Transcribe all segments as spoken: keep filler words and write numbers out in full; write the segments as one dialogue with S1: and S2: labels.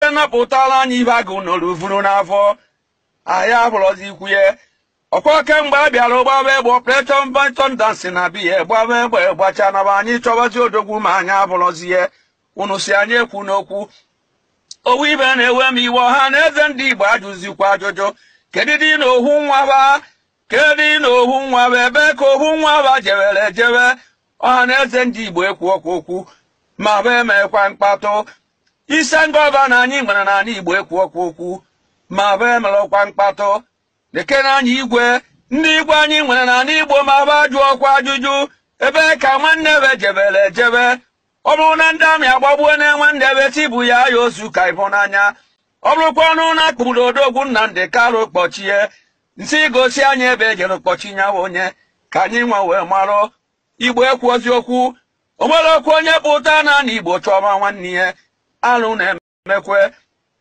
S1: wee napụtala anyị ibe agụ n'oluvuru n'afọ anyị abụrọzi ikwu ya ọkwa kemgbe a bịara gbaba egbe Operation Python Dance na biya gbaba egbe gbacha naba anyị chọbazi odogwu ma anyị abụrọzi ya unu si anyị ekwu n'okwu owu ibe na-ewe m iwe ọha na eze ndị Igbo ajụzikwa ajụjụ kedu dị na ohu nwa ba kedu na ohu nwa ba ebe ka ohu nwa ba jewere jewe ọha na eze ndị Igbo ekwu okwu okwu ma bụ emekwa mkpatụ ise gọvanọ anyị nwere n'ala Igbo ekwu okwu okwu ma bụ emerekwa mkpatụ lekere anyị igwe ndị igwe anyị nwere n'ala Igbo ma bụ ajụ ọkwa ajụjụ ebe ka nwanne ebe jebere ejebe ọ bụrụ na ndị amị agbagbuo na-enwe ndị ebe tibu ya ya ozu ka ịbụ n'anya ọ bụrụkwa ọnụ na akpụrụ odogwu Nnamdi Kanu kpọchie nsị gosi anyị ebe ejere kpọchi nyawa onye ka anyị nwa wee marụ Igbo ekwu ozi okwu o nwere okwu onye pụta na na Igbo chọma nwanne ya alụ na-emekwe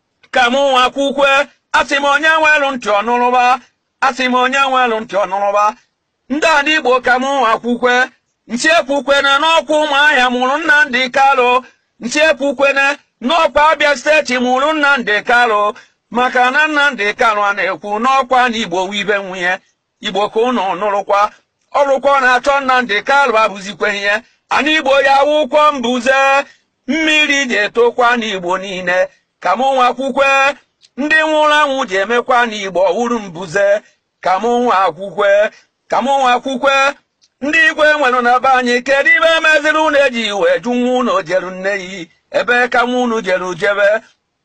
S1: ka mụ nwa kwukwe asị m onye nwelụ ntị ọnụrụba asị m onye nwelụ ntị ọnụrụba ndị ala Igbo ka mụ nwa kwukwe ntị ekwukwene n'ọkwa Ụmụahịa mụrụ Nnamdi Kanu ntị ekwukwene n'ọkwa Abịa steeti mụrụ Nnamdi Kanu maka na Nnamdi Kanu a na-ekwu n'ọkwa na Igbo wibe nwunye Igbo ka ụnụ nụrụkwa ọrụkwa na-achọ Nnamdi Kanu abụzikwe ihe ana Igbo ya wụkwọ mbuze mmiri ji etokwa n'Igbo niile ka mụ nwa kwukwe ndị nwụrụ anwụ ji emekwa n'Igbo wuru mbuze ka mụ nwa kwukwe ka mụ nwa kwukwe ndị igwe nwere na be anyị kedu ibe emeziri unu eji iwe jụ nwa unu jeru nne yi ebe ka nwa unu jeru jebe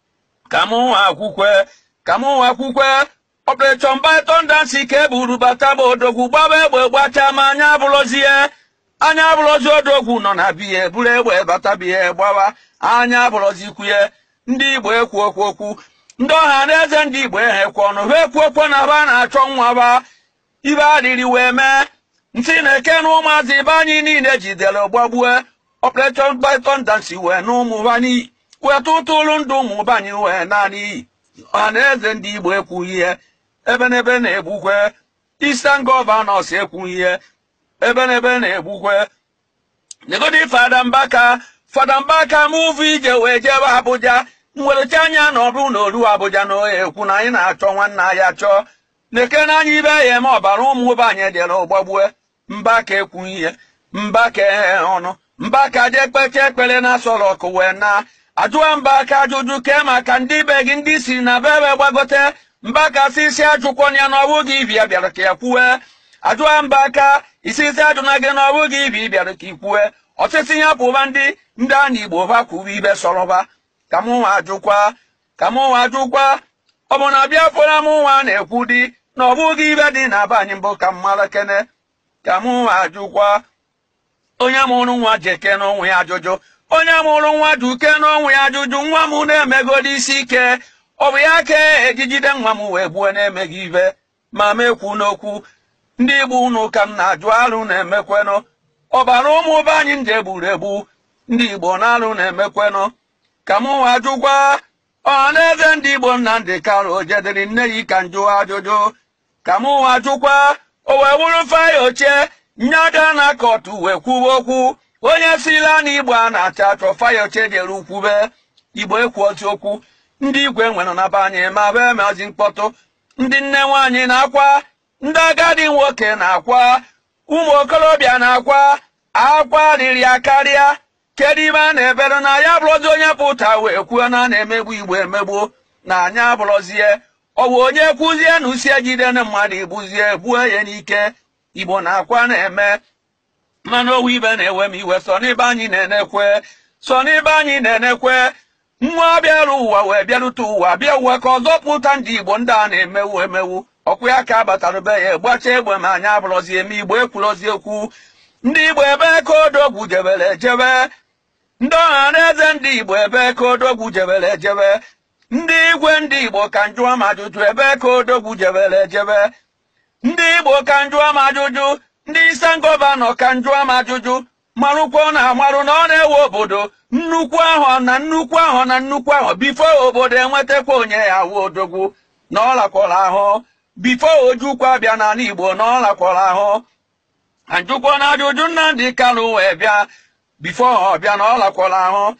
S1: ka mụ nwa kwukwe ka mụ nwa kwukwe Operation Python Dance ka eburu bata bụ odogwu gbaba egbe gbacha ma anya abụrụzie anya abụrụzi odogwu nọ na biya buru egbe bata biya gbawa anya abụrụzi kwuye ndị Igbo ekwu okwu okwu ndị ọha na eze ndị Igbo ehekwa ọnụ ha ekwu okwu na ba na-achọ nwa ba ibe adịrị wee mee ntị na-eke na ụmụazị ibe anyị niile jidere gbagbue Operation Python Dance wee na ụmụ banyị wee tụtụrụ ndụ ụmụ banyị wee naanị ọha na eze ndị Igbo ekwu ihe ebe n'ebe na-egbukwe Eastern Governors ekwu ihe ebe n'ebe na-egbukwe negodi Fada Mbaka Fada Mbaka mụvụ ije wee jebe Abuja mwerecha anya na ọ bụrụ na olu Abuja na ohe ekwu na anyị na-achọ nwanne anyị achọ na-eke na anyị ibe ya eme ọbara ụmụ be anyị dịra ọgbagbue Mbaka ekwu ihe Mbaka ehe ọnụ Mbaka je kpeche ekpere na asọrọ ọkụ wee na ajụwa Mbaka ajụjụ ke maka ndị be gị ndị si na bebe gbagote Mbaka si isi ajụkwọ ya na ọ bụghị ibi ya bịara ka ya kwuwe ajụwa Mbaka isi isi ajụna gị na ọ bụghị ibi bịara ka ikwuwe ọtụtụ ya pụba ndị ndị a na Igbo ba kwuwe ibe sọrọba ka mụ nwa ajụkwa ka mụ nwa ajụkwa ọ bụ na bịa fọrọ mụ nwa na-ekwu dị na ọ bụghị ibe dị na be anyị mbụ ka mmara kene ka mụ nwa ajụkwa onye mụrụ nwa jeke n'onwe ya ajụjụ onye mụrụ nwa duke n'onwe ya ajụjụ nwa m na-emegodi isi ike ọ bụ ya ka ejijide nwa m wee gbuo na-emeghị ibe ma mekwu n'okwu ndị Igbo unu ka m na-ajụ alụ na-emekwenụ ọbara ụmụ be anyị ndị egburu egbu ndị Igbo na-alụ na-emekwenụ ka mụ nwa ajụkwa ọha na eze ndị Igbo Nnamdi Kanu jediri nne yi ka njụ ajụjụ ka mụ nwa ajụkwa o wee wụrụ faya ochie nyada na kọtụ wee kwuwe okwu onye sila na Igbo a na-achọ achọ faya ochie jere ukwube Igbo ekwu otu okwu ndị igwe nwere na be anyị ma bụ emezi mkpọtụ ndị nne nwaanyị na-akwa ndị agadi nwoke na-akwa ụmụ okorobịa na-akwa akwa riri ya karịa kedu ibe a na-ebere na ya bụrụzi onye pụta wee kwuo na a na-emegbu Igbo emegbu na anya abụrụzie ọ bụ onye kwuzie na usie jide na mmadụ igbuzie gbuo ya n'ike Igbo na-akwa na-eme mana owu ibe na-ewe m iwe sọ n'ibe anyị na-enekwe sọ n'ibe anyị na-enekwe nwa bịara ụwa wee bịarute ụwa bịa uwe ka ọzọ pụta ndị Igbo ndị a na-emewu emewu ọkụ ya ka abatara be ya gbacha egbe ma anya abụrụzi eme Igbo ekwurozi okwu ndị Igbo ebe ka odogwu jebere ejebe ndị ọha na eze ndị Igbo ebe ka odogwu jebere ejebe ndị igwe ndị Igbo ka njụọ ma ajụjụ ebe ka odogwu jebere ejebe ndị Igbo ka njụọ ma ajụjụ ndị Eastern Governor ka njụọ ma ajụjụ marụkwa na amarụ na ọ na-ewe obodo nnukwu ahụ na nnukwu ahụ na nnukwu ahụ bifo obodo enwetakwa onye ya wụ odogwu na ọ lakwara ahụ bifo ojukwa bịa n'ala Igbo na ọ lakwara ahụ ajụkwa na ajụjụ Nnamdi Kanu wee bịa bifo ọ bịa na ọ lakwara ahụ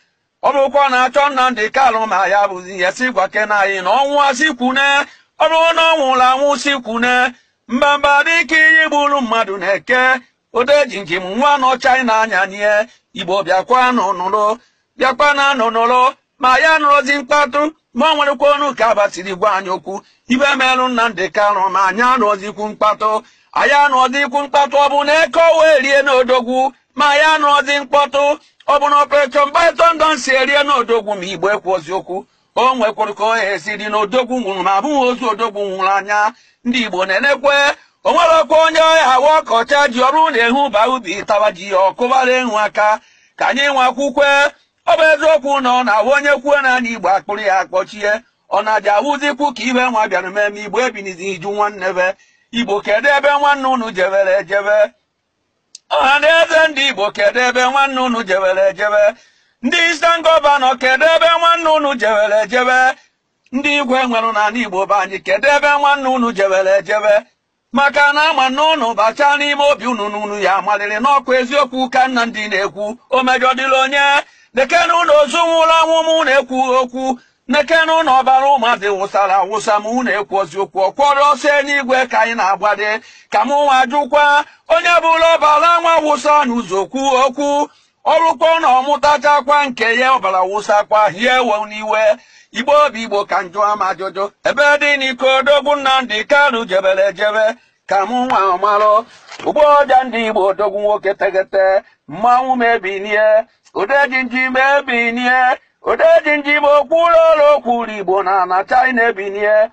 S1: ọrụkwa na-achọ Nnamdi Kanu ma ya bụzi ihe si gwa kena anyị na ọnwụ asikwune ọrụ na ọnwụla anwụ sikwune mbamba dịka iyi gburu mmadụ na-eke odeji njem nwa nọ China anya nie Igbo bịakwa n'ụnụlụ bịakwa na n'ụnụlụ ma ya nụrụzi mkpatụ ma ọ nwerekwa ọnụ ka abatiri gwa anyị okwu ibe merụ Nnamdi Kanu ma anyị anụrụzikwu mkpatụ anyị anụrụzikwu mkpatụ ọ bụ na eke owe rie n'odogwu ma ya anụrụzi mkpọtụ ọ bụ na Operation Python Dance erie n'odogwu ma Igbo ekwuozi okwu o nwekwara ka o esi dị n'odogwu nwụrụ ma abụghị ozu odogwu nwụrụ anya ndị Igbo na-enekwe o nwerekwa onye hawa ọkọcha ji ọrụ na-ehu ba ubi taba ji ọkụbara ehu aka ka anyị nwakwukwe ọ bụ eziokwu na ọ na-ahụ onye kwuo na anyị Igbo akpụrụ ya akpọchie ọ na-aja awụzikwu ka ibe nwa bịara mmemme Igbo ebinizi iju nwanne be Igbo kedu ebe nwanne unu jebere ejebe ọha na eze ndị Igbo kedu ebe nwanne unu jebere ejebe ndị Eastern Gọvanọ kedu ebe nwanne unu jebere ejebe ndị igwe nwere n'ala Igbo be anyị kedu ebe nwanne unu jebere ejebe maka na ama na unu bacha n'ime obi unu n'unu ya amaliri n'ọkụ eziokwu ka Nnamdi na-ekwu o mejọdịla onye nekenu ụlọ ozu nwụrụ anwụ m na-ekwu okwu nekenu ụlọ ọbara ụmụazị wụsara awụsa m na-ekwu oziokwu ọkwọrọ ọsọ n'igwe ka anyị na-agbade ka m nwa jụkwa onye bụla ọbara nwa wụsa n'ụzọ okwu okwu ọrụkpọ na ọmụtachakwa nke ya ọbara wụsakwa hie ewe n'iwe Igbo obi Igbo ka njụ ama ajụjụ ebe dị n'iko odogwu Nnamdi Kanu jebere ejebe ka mụ nwa ọmalụ ugbo ọja ndị Igbo odogwu nwoke tegete mmanwụ mebinie odejinji mebinie odejinji ma okwuru ọrụ okwuru Igbo na na China ebinie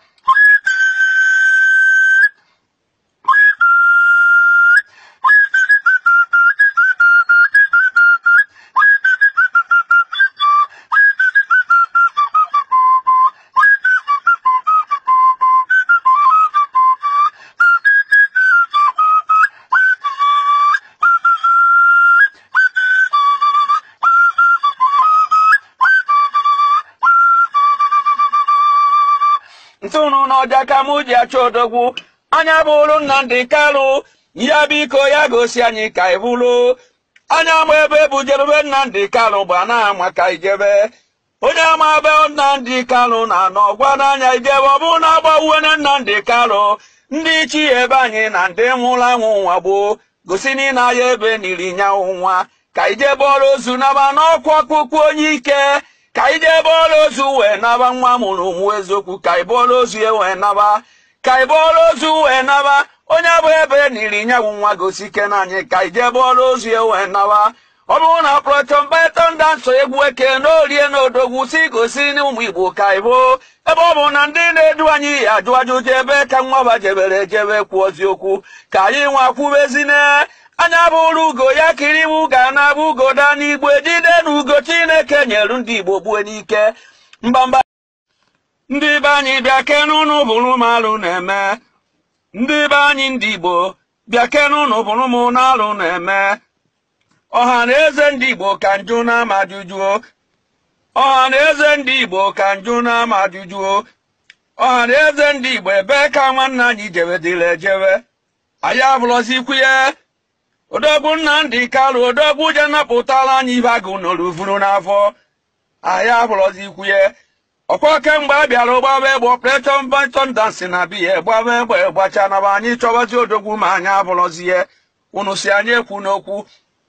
S1: ntụnụ n'ọja ka mụ ji achọ odogwu anya bụrụ Nnamdi Kanu ya biko ya gosi anyị ka ịbụrụ anya ma ebe bujerebe Nnamdi Kanu bụ anaghị ama ka ijebe onye ama ebe Nnamdi Kanu na-anọ gwa n'anya ijebe ọ bụrụ na agbawuo na Nnamdi Kanu ndị chi ebe anyị na ndị nwụrụ anwụ nwa gboo gosi n'ịna ya ebe niri nyanwụ nwa ka ijebe ọrụ ozu naba n'ọkwa ọkpụkpụ onye ike ka ije ebe ọrụ ozu wee naba nwa mụrụ ụmụ eziokwu ka ibe ọrụ ozu ya wee naba ka ibe ọrụ ozu wee naba onye bụ ebe niri nyanwụ nwa gosi ike na anyị ka ije ebe ọrụ ozu ya wee naba ọ bụrụ na Operation Python Dance egwu eke na orie na odogwu si gosi n'ụmụ Igbo ka ibo ebe ọ bụ na ndị na-edu anyị ajụ ajụjụ ebe ka nwaba jebere ejebe kwuo oziokwu ka anyị nwa kwubezine anya bụrụ ugo ya kiri iwu ga na-abụ ugo da n'Igbo ejide na ugo Chineke nyere ndị Igbo gbue n'ike mbamba ndị be anyị bịa kenu unu bụrụ m alụ na-eme ndị be anyị ndị Igbo bịa kenu unu bụrụ m n'alụ na-eme ọha na eze ndị Igbo ka njụ na ama ajụjụ ọha na eze ndị Igbo ka njụ na ama ajụjụ ọha na eze ndị Igbo ebe ka nwanne anyị jebedịla ejebe anyị abụrụzikwu ya odogwu Nnamdi Kanu odogwu je napụtara anyị ibe agụ n'oluvuru n'afọ anyị abụrụzikwu ya ọkwa kemgbe a bịara ụgbaba egbe Operation Python Dance na biya gbaba egbe gbacha naba anyị chọbazi odogwu ma anyị abụrụzi ya unu si anyị ekwu n'okwu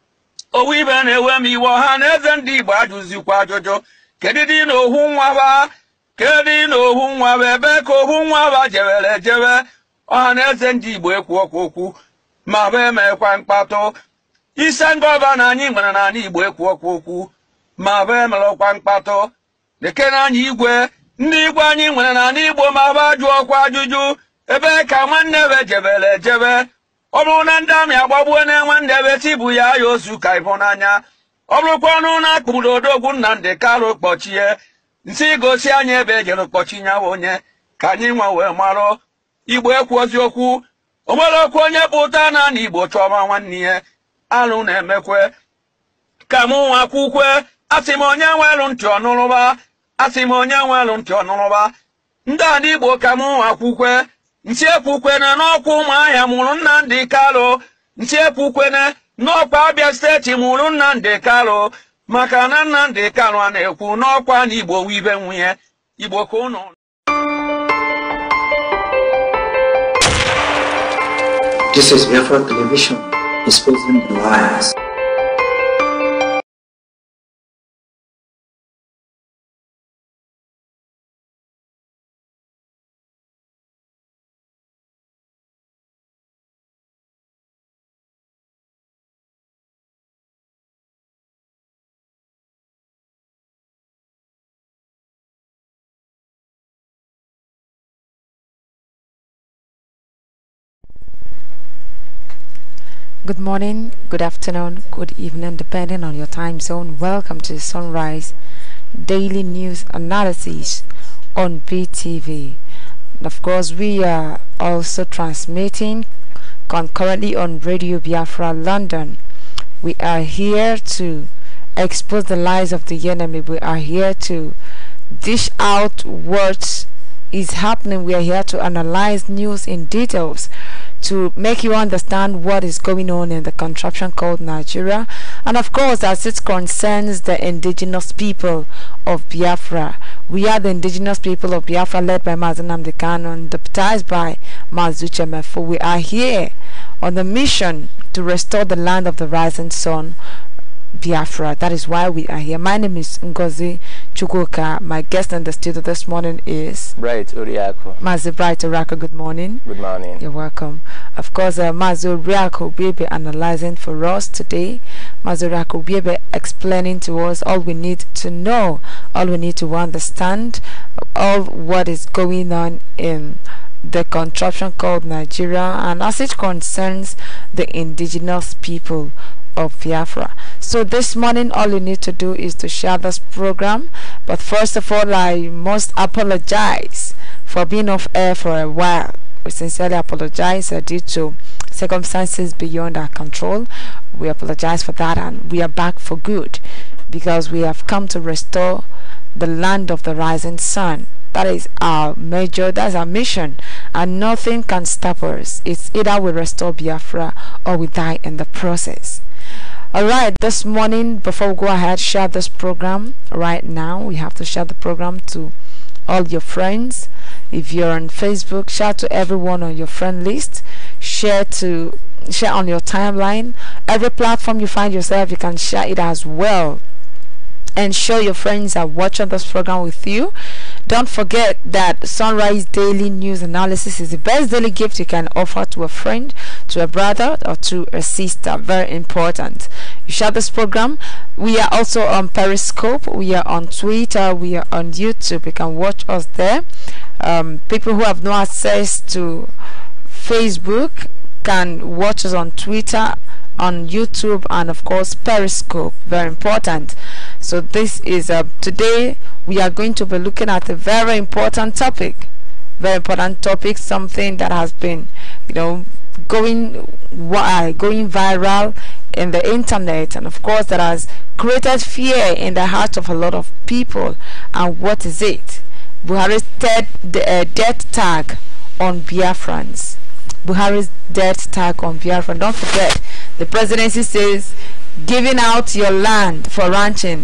S1: owu ibe na-ewe m iwe ọha na eze ndị Igbo ajụzikwa ajụjụ kedu dị na ohu nwaba kedu dị na ohu nwaba ebe ka ohu nwaba jebere ejebe ọha na eze ndị Igbo ekwu okwu okwu ma bụ emekwa mkpatụ Eastern Gọvanọ anyị nwere n'ala Igbo ekwu okwu okwu ma bụ emerekwa mkpatụ lekere anyị igwe ndị igwe anyị nwere n'ala Igbo ma bụ ajụ ọkwa ajụjụ ebe ka nwanne ebe jebere ejebe ọ bụrụ na ndị amị agbagbuo na nwanne ebe tibu ya ya ozu ka ịbụ n'anya ọ bụrụkwa ọnụ na akpụrụ odogwu Nnamdi Kanu kpọchie nsị gosi anyị ebe ejere kpọchi nyawa onye ka anyị nwa wee marụ Igbo ekwu oziokwu o nwere okwu onye pụta na Igbo chọma nwanne ya alụ na-emekwe ka mụ nwa kwukwe asị m onye nwelụ ntị ọnụrụba asị m onye nwelụ ntị ọnụrụba ndị ala Igbo ka mụ nwa kwukwe nsị ekwukwene n'ọkwa Ụmụahịa mụrụ Nnamdi Kanu nsị ekwukwene n'ọkwa Abịa steeti mụrụ Nnamdi Kanu maka na Nnamdi Kanu na-ekwu n'ọkwa na Igbo wibe nwunye Igbo ka unu.
S2: This is Biafra Television, exposing the lies.
S3: Good morning, good afternoon, good evening, depending on your time zone. Welcome to Sunrise Daily News Analysis on B T V. And of course, we are also transmitting concurrently on Radio Biafra London. We are here to expose the lies of the enemy. We are here to dish out what is happening. We are here to analyze news in details, to make you understand what is going on in the contraption called Nigeria, and of course, as it concerns the indigenous people of Biafra. We are the indigenous people of Biafra, led by Mazi Nnamdi Kanu and deputized by Mazi Uche Mefo. We are here on the mission to restore the land of the rising sun, Biafra. That is why we are here. My name is Ngozi Chukwuka. My guest in the studio this morning is
S4: Bright Oriako.
S3: Mazi Bright Oriako. Good morning.
S4: Good morning.
S3: You're welcome. Of course, uh, Mazi Oriako will be analyzing for us today. Mazi Oriako will be explaining to us all we need to know, all we need to understand, all what is going on in the contraption called Nigeria, and as it concerns the indigenous people of Biafra. So this morning, all you need to do is to share this program. But first of all, I must apologize for being off air for a while. We sincerely apologize uh, due to circumstances beyond our control. We apologize for that, and we are back for good, because we have come to restore the land of the rising sun. That is our major, that's our mission, and nothing can stop us. It's either we restore Biafra or we die in the process. Alright, this morning, before we go ahead, share this program right now. We have to share the program to all your friends. If you're on Facebook, share to everyone on your friend list. Share to share on your timeline. Every platform you find yourself, you can share it as well, and show your friends are watching this program with you. Don't forget that Sunrise Daily News Analysis is the best daily gift you can offer to a friend, to a brother, or to a sister. Very important. You share this program. We are also on Periscope. We are on Twitter. We are on YouTube. You can watch us there. Um, people who have no access to Facebook can watch us on Twitter, on YouTube, and of course Periscope. Very important. So this is uh, today we are going to be looking at a very important topic. Very important topic, something that has been, you know, going uh, going viral in the internet, and of course that has created fear in the heart of a lot of people. And what is it? Buhari's dead, uh, death tag on Biafrans. Buhari's death tag on Biafra. Don't forget, the presidency says giving out your land for ranching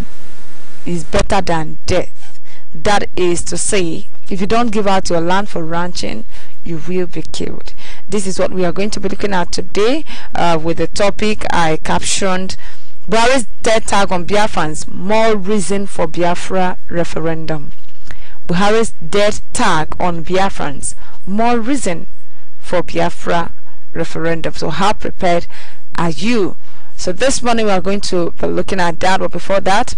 S3: is better than death. That is to say, if you don't give out your land for ranching, you will be killed. This is what we are going to be looking at today, uh, with the topic I captioned: Buhari's death tag on Biafrans, more reason for Biafra referendum. Buhari's death tag on Biafrans, more reason for Biafra referendum. So how prepared are you? So this morning we are going to be looking at that, but before that,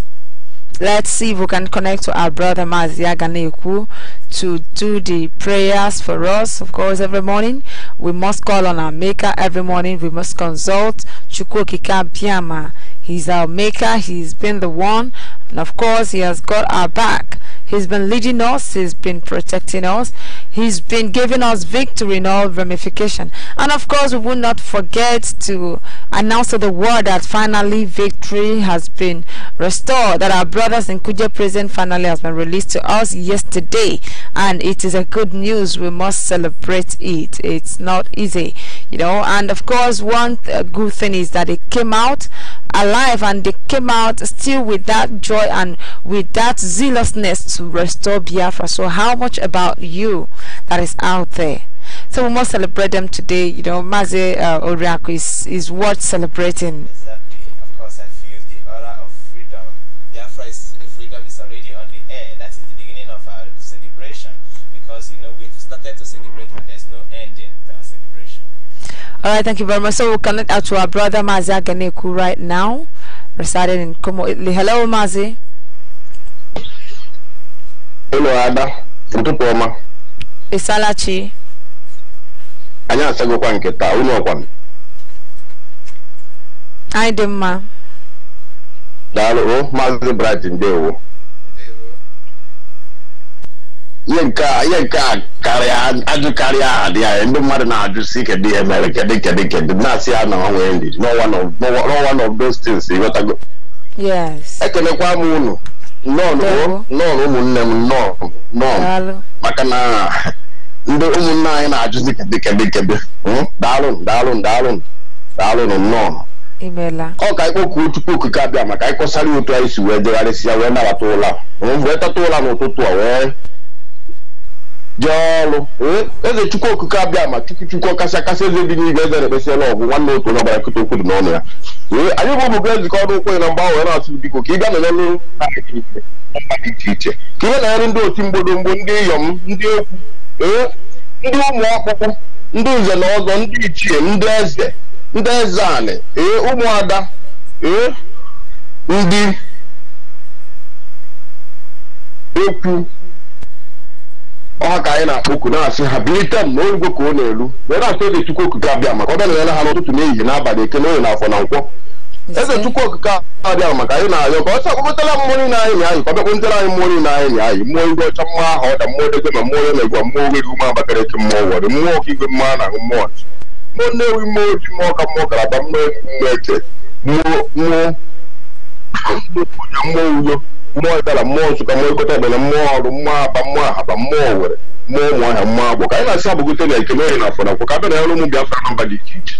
S3: let's see if we can connect to our brother Mazi Aganeku to do the prayers for us. Of course, every morning we must call on our maker. Every morning we must consult Chukwukika Biama. He's our maker. He's been the one, and of course he has got our back. He's been leading us. He's been protecting us. He's been giving us victory in all ramification. And of course, we will not forget to announce to the world that finally victory has been restored, that our brothers in Kuje prison finally has been released to us yesterday, and it is a good news. We must celebrate it. It's not easy, you know. And of course, one uh, good thing is that they came out alive, and they came out still with that joy and with that zealousness to restore Biafra. So how much about you that is out there? So we must celebrate them today. You know, Mazi uh, Oriakụ is, is worth celebrating.
S4: Exactly. Of course, I feel the aura of freedom. Biafra is freedom is already on the air. That is the beginning of our celebration, because you know we've started to celebrate and there's no ending to our celebration.
S3: All right, thank you very much. So we'll connect out to our brother Mazi Aganeku right now, residing in Como, Italy. Hello, Mazi.
S5: Hello, Ada. Utupoma.
S3: Isalachi.
S5: Anya sago kwa nketa, uno kwa.
S3: Ai demma.
S5: Dalo o, Mazi Bright ndewo. Yenka, yenka karya, aju karya dia, ndo mmadụ na-ajụ si kedu ihe mere kedu kedu kedu na si ya na onwe ndi. No one of no, no one of those things you got to go.
S3: Yes.
S5: Ekelekwa m unu. No no, no ụmụnne m no no. Maka na ndị ụmụnne anyị na-ajụ si kedu kedu kedu. Daalụ, daalụ, daalụ. Daalụ no.
S3: Imela.
S5: Ọ ka ikpoku tupu okuke abịa maka ịkọsara otu anyị si wee degharịsịa wee nabata ụla. Mgbe tata ụla n'ụtụtụ a wee Jolo, eh, eze chukwu okuke abịa ma chukwu chukwu kasị kasị eze dị n'igwe eze na-ekpesiela ọgwụ nwanne otu n'ọbara kụta okwu dị n'ọnụ ya. Eh, anyị bụ bụ ezi ka ọrụ okwu na mgba wee na-asụ biko ka ị gaa na n'elu mba dị iche iche. Ka ihe na-ere ndị oti mgbodomgbo, ndị iyom, ndị ekwu, eh, ndị ụmụ ọkpụkpụ, ndị nze na ọzọ, ndị ichie, ndị eze, ndị eze anị, eh, ụmụada, eh, ndị ekwu ọha ka anyị na-akpọku na-asị ha bilite m na oyibo ka ọ na-elu wee na-asị eze chukwu okike abịa maka ọ bịa na-ele ha n'ụtụtụ n'ehihie n'abalị eke n'oye n'afọ na nkwọ. Eze chukwu okike abịa maka anyị na-ayọ ka ọ sị akpọkọtara mmụọ niile anyị na anyị ka ọ bịakpọntere anyị mmụọ niile anyị na anyị mmụọ igwe ọcha, mmụọ aha ọda, mmụọ dege ma mmụọ onye na-egwa, mmụọ ogeri, ume Abakaliki, mmụọ wọrị, mmụọ ọka igwe, mmụọ na mmụọ mmụọ nnewi, mmụọ oji, mmụọ ka mmụọ garaba, mmụọ mmụọ eke, mmụọ mmụọ mmụọ uyo, mmụọ ịdara, mmụọ nsụka, mmụọ ịkọta ebele, mmụọ ọrụ, mmụọ aba, mmụọ ahaba, mmụọ owere, mmụọ ụmụ ọhịa, mmụọ agbọ ka anyị na-asị abụgote na ekele oyi na afọ na afọ ka abịa na ọrụ ụmụ Biafra na mba dị iche iche.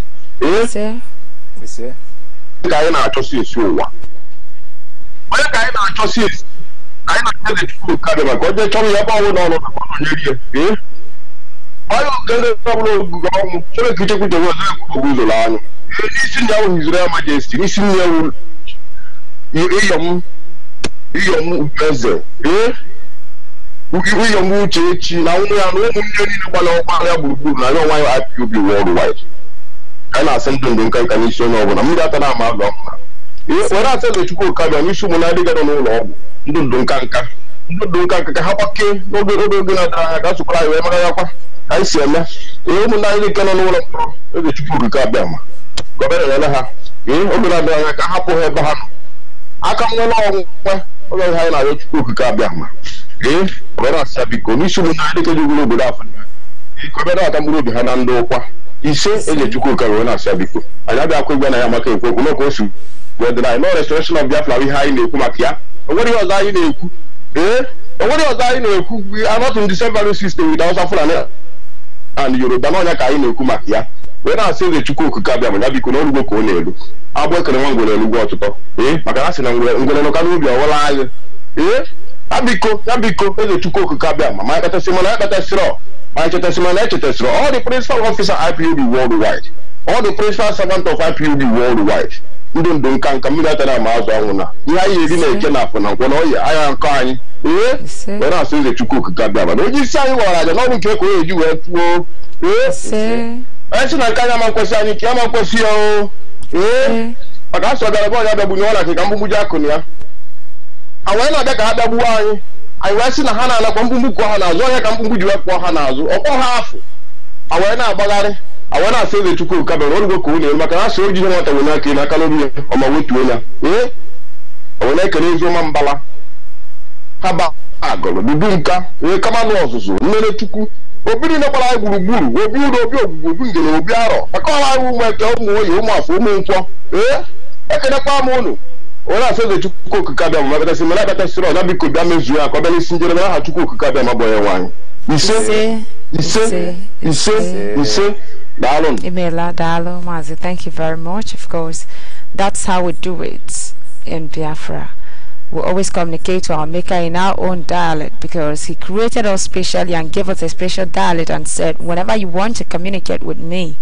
S5: Ee ka anyị na-achọsi esi ụwa, onye ka anyị na-achọsi esi ka anyị na-achọsi chukwu karịa maka onye chọrọ ya ebe ọnwụ n'ọnụ na ọnọnyere ihe. Ee onye ogene ọbụla ogugo ọnwụ chere ka ichekwu jere ọzọ ekwu ogbu ụzọ anya. Ee n'isi ndị ahụ His Royal Majesty, n'isi nne ewu iyom iyom eze, ee iyom Uchechi na ụmụ ya na ụmụnne niile gbara ọkwa ya gburugburu na ya ọnwa ya I P O B worldwide. Ka na-asị ndụ ndụ nka nka n'isi onye ọbụla mmiri ata na-ama agụ mma. Ee were asị eze chukwu okabịa n'isi ụmụ na-adị gara n'ụlọ ọgwụ ndụ ndụ nka nka ndụ ndụ nka nka ka ha gbakee n'oge oge oge na-adara anya ka sụkwara anyị wee mara ya kwa ka anyị si eme. Ee ụmụnne anyị nke nọ n'ụlọ mkpọrọ eze chukwu okabịa ma gọvanọ nyere ha ee oge na-adara anya ka hapụ ha ebe ha nọ aka nwụla ọnwụkwa oge ihe anyị na-arịọ chukwu okike abịa ma. Ee were asị biko n'isi ụmụ na anyị dịka jigoro obodo afọ ikọbịara ata mkpụrụ obi ha na ndị ụkwa ise eze chukwu ka wee na-asị biko anyị abịakwa igwe na ya maka ekwu okwu n'oke osu wee dịrị anyị no restoration of Biafra ihe anyị na-ekwu maka ya. O nwere ihe ọzọ anyị na-ekwu. Ee o nwere ihe ọzọ anyị na-ekwu. We are not in the same value system with Hausa, Fulani and Yoruba n'ọnya ka anyị na-ekwu maka ya. Wee na-asị eze chukwu okike abịa ma ya biko na orugbo ka ọ na-elu agbụ ekere nwa ngwere elugwu ọtụtọ. Ee maka na sị na ngwere nọka n'ubi ọwụla anyị. Ee ya biko ya biko eze chukwu okike abịa ma ma ya kachasị mana ya kachasịrọ ma echetasi mana echetesịrọ all the principal officer I P O B worldwide, all the principal servant of I P O B worldwide, ndụ ndụ nka nka mmiri atara ma azụ anwụ na ihe anyị eri na-eke na afọ na nkwọ na oyi anya nkọ anyị. Ee were asị eze chukwu okike abịa ma na onye isi anyị gwara aja n'ọrụ nke ka o eji wee tụọ. Ee onye si na nke anya ma nkwesị anyị ka ya ma nkwesị ya o. Ee maka asọ bịara ebe ọnya bịagbunye ọla ka mgbugbuji akụ na ya ha wee na-abịa ka ha bịagbuo anyị anyị wee sị na ha na-anakwa mgbugbu kwụọ ha n'azụ onye ka mgbugbu ji wee kwụọ ha n'azụ ọkpọ ha afọ a wee na-agbagharị a wee na-asị eze chukwu okike abịa orugbo ka ọ na-eru maka na asị oji nwata wee n'aka n'aka n'obi ya ọma wetuo ya. Ee o wee na-ekele eziọma mbala ha ba agụrụ dudu nka wee kama n'ọzụzụ nnere chukwu Obi no bala gburugburu, obi udo obi obi ngele obi aro. Akola wu mete omo oye omo afo omo nko. Eh? Ekene pa mo nu. Ora so de chuko kukabia mo beta simela beta siro na bi ko bia mezu akọ bele sinjere na ha chuko kukabia ma boye wan. Ise ise ise ise dalon.
S3: Imela dalo Mazi, thank you very much. Of course, that's how we do it in Biafra. We always communicate to our maker in our own dialect because he created us specially and gave us a special dialect and said, whenever you want to communicate with me,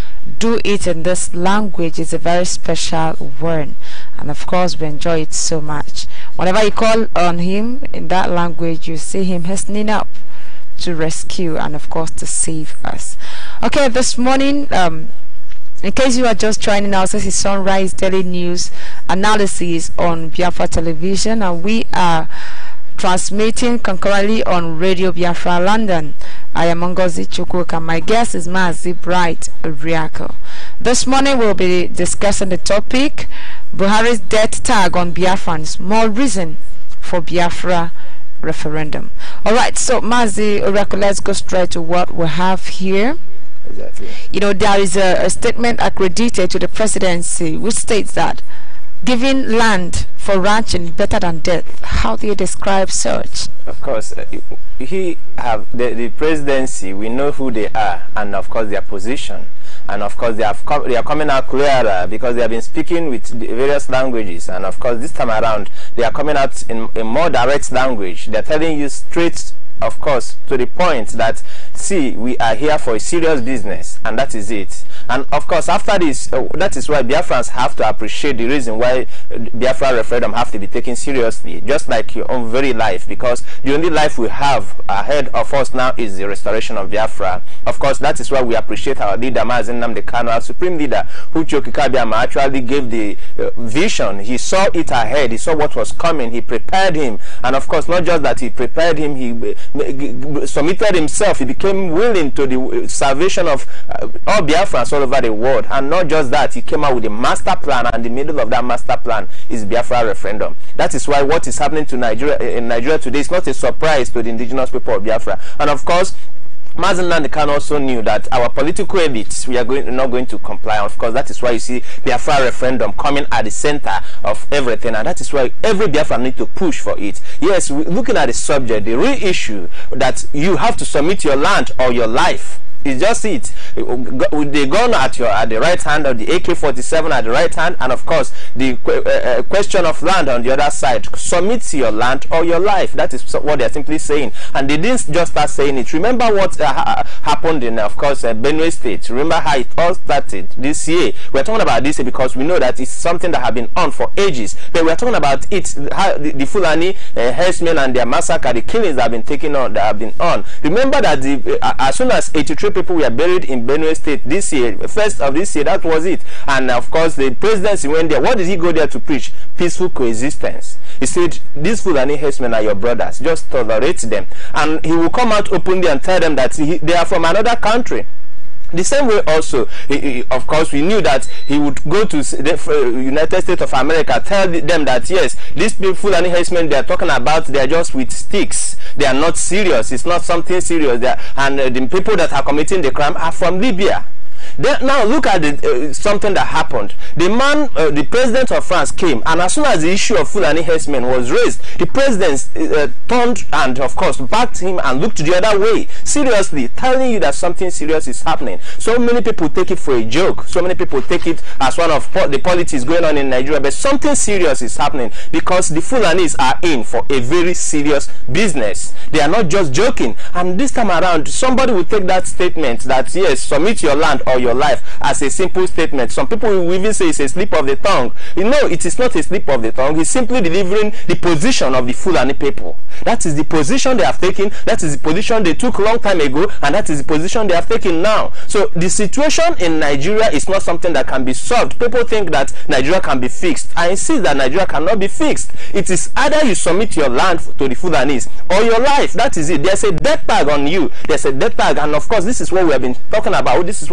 S3: do it in this language. It's a very special word, and of course we enjoy it so much. Whenever you call on him in that language, you see him hastening up to rescue and of course to save us. Okay, this morning, um in case you are just joining us, this is Sunrise Daily News Analysis on Biafra Television, and we are transmitting concurrently on Radio Biafra London. I am Ngozi Chukwuka. My guest is Mazi Bright Oriakụ. This morning we'll be discussing the topic, Buhari's death tag on Biafrans, more reason for Biafra referendum. Alright, so Mazi Oriakụ, let's go straight to what we have here.
S4: Exactly.
S3: You know, there is a, a statement accredited to the presidency which states that giving land for ranching better than death. How do you describe such?
S4: Of course, uh, he have the, the presidency. We know who they are, and of course their position, and of course they have come, they are coming out clearer because they have been speaking with various languages, and of course this time around they are coming out in a more direct language. They are telling you straight, of course, to the point that, see, we are here for a serious business, and that is it. And of course, after this, uh, that is why Biafrans have to appreciate the reason why uh, Biafra referendum have to be taken seriously, just like your own very life, because the only life we have ahead of us now is the restoration of Biafra. Of course, that is why we appreciate our leader, Mazi Nnamdi Kanu, our supreme leader, who Choki Kabiama actually gave the uh, vision. He saw it ahead. He saw what was coming. He prepared him, and of course, not just that he prepared him, he uh, submitted himself. He became willing to the salvation of uh, all Biafrans all over the world. And not just that, he came out with a master plan, and the middle of that master plan is Biafra referendum. That is why what is happening to Nigeria in Nigeria today is not a surprise to the indigenous people of Biafra. And of course, Mazi Nnamdi Kanu also knew that our political elites, we are going, not going to comply. Of course, that is why you see Biafra referendum coming at the center of everything, and that is why every Biafra need to push for it. Yes, we, looking at the subject, the real issue that you have to submit your land or your life. It's just it. They gun at your at the right hand, or the A K forty-seven at the right hand, and of course the uh, question of land on the other side. Submit your land or your life. That is what they are simply saying, and they didn't just start saying it. Remember what uh, ha happened in, of course, uh, Benue State. Remember how it all started this year. We're talking about this because we know that it's something that have been on for ages. But we're talking about it, how the, the Fulani uh, herdsmen and their massacre, the killings that have been taken on, that have been on. Remember that the, uh, as soon as eighty-three people were buried in Benue State this year, first of this year, that was it. And of course the presidency went there. What did he go there to preach? Peaceful coexistence. He said, these Fulani herdsmen are your brothers, just tolerate them. And he will come out openly and tell them that he, they are from another country. The same way also, he, he, of course, we knew that he would go to the uh, United States of America, tell them that yes, these people and herdsmen they are talking about, they are just with sticks. They are not serious. It's not something serious. They are, and uh, the people that are committing the crime are from Libya. Then, now look at the, uh, something that happened. The man, uh, the president of France came, and as soon as the issue of Fulani herdsmen was raised, the president uh, turned and of course backed him and looked the other way. Seriously, telling you that something serious is happening. So many people take it for a joke. So many people take it as one of po the politics going on in Nigeria. But something serious is happening because the Fulanis are in for a very serious business. They are not just joking. And this time around, somebody will take that statement that yes, submit your land or your life as a simple statement. Some people will even say it's a slip of the tongue. You know, it is not a slip of the tongue. He's simply delivering the position of the Fulani people. That is the position they have taken. That is the position they took a long time ago, and that is the position they have taken now. So the situation in Nigeria is not something that can be solved. People think that Nigeria can be fixed. I insist that Nigeria cannot be fixed. It is either you submit your land to the Fulanis or your life. That is it. There's a death tag on you. There's a death tag, and of course this is what we have been talking about. This is what we have been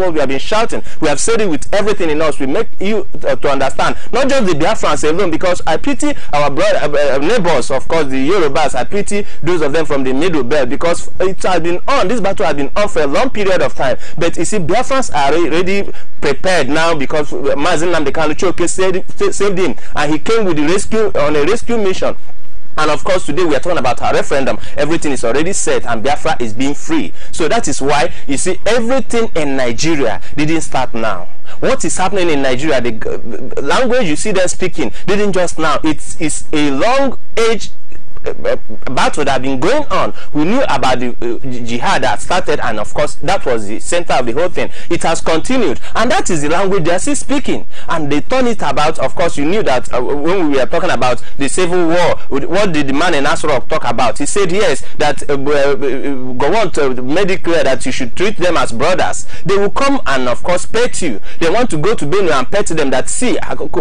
S4: shouting. We have said it with everything in us. We make you uh, to understand, not just the Biafrans alone, because I pity our brother, uh, neighbors, of course, the Yorubas. I pity those of them from the Middle Belt, because it has been on, this battle has been on for a long period of time. But you see, Biafrans are already prepared now, because Mazi Nnamdi Kanu Chioke saved, saved him, and he came with the rescue on a rescue mission. And of course, today we are talking about our referendum. Everything is already set, and Biafra is being free. So that is why you see everything in Nigeria didn't start now. What is happening in Nigeria, the language you see them speaking didn't just now. It's, it's a long age battle that have been going on. We knew about the uh, jihad that started, and of course that was the center of the whole thing. It has continued, and that is the language they are still speaking, and they turn it about. Of course, you knew that uh, when we were talking about the civil war, what did the man in Nasrok talk about? He said yes, that uh, uh, Gowon uh, made it clear that you should treat them as brothers. They will come and of course pet you. They want to go to Benue and pet them, that see,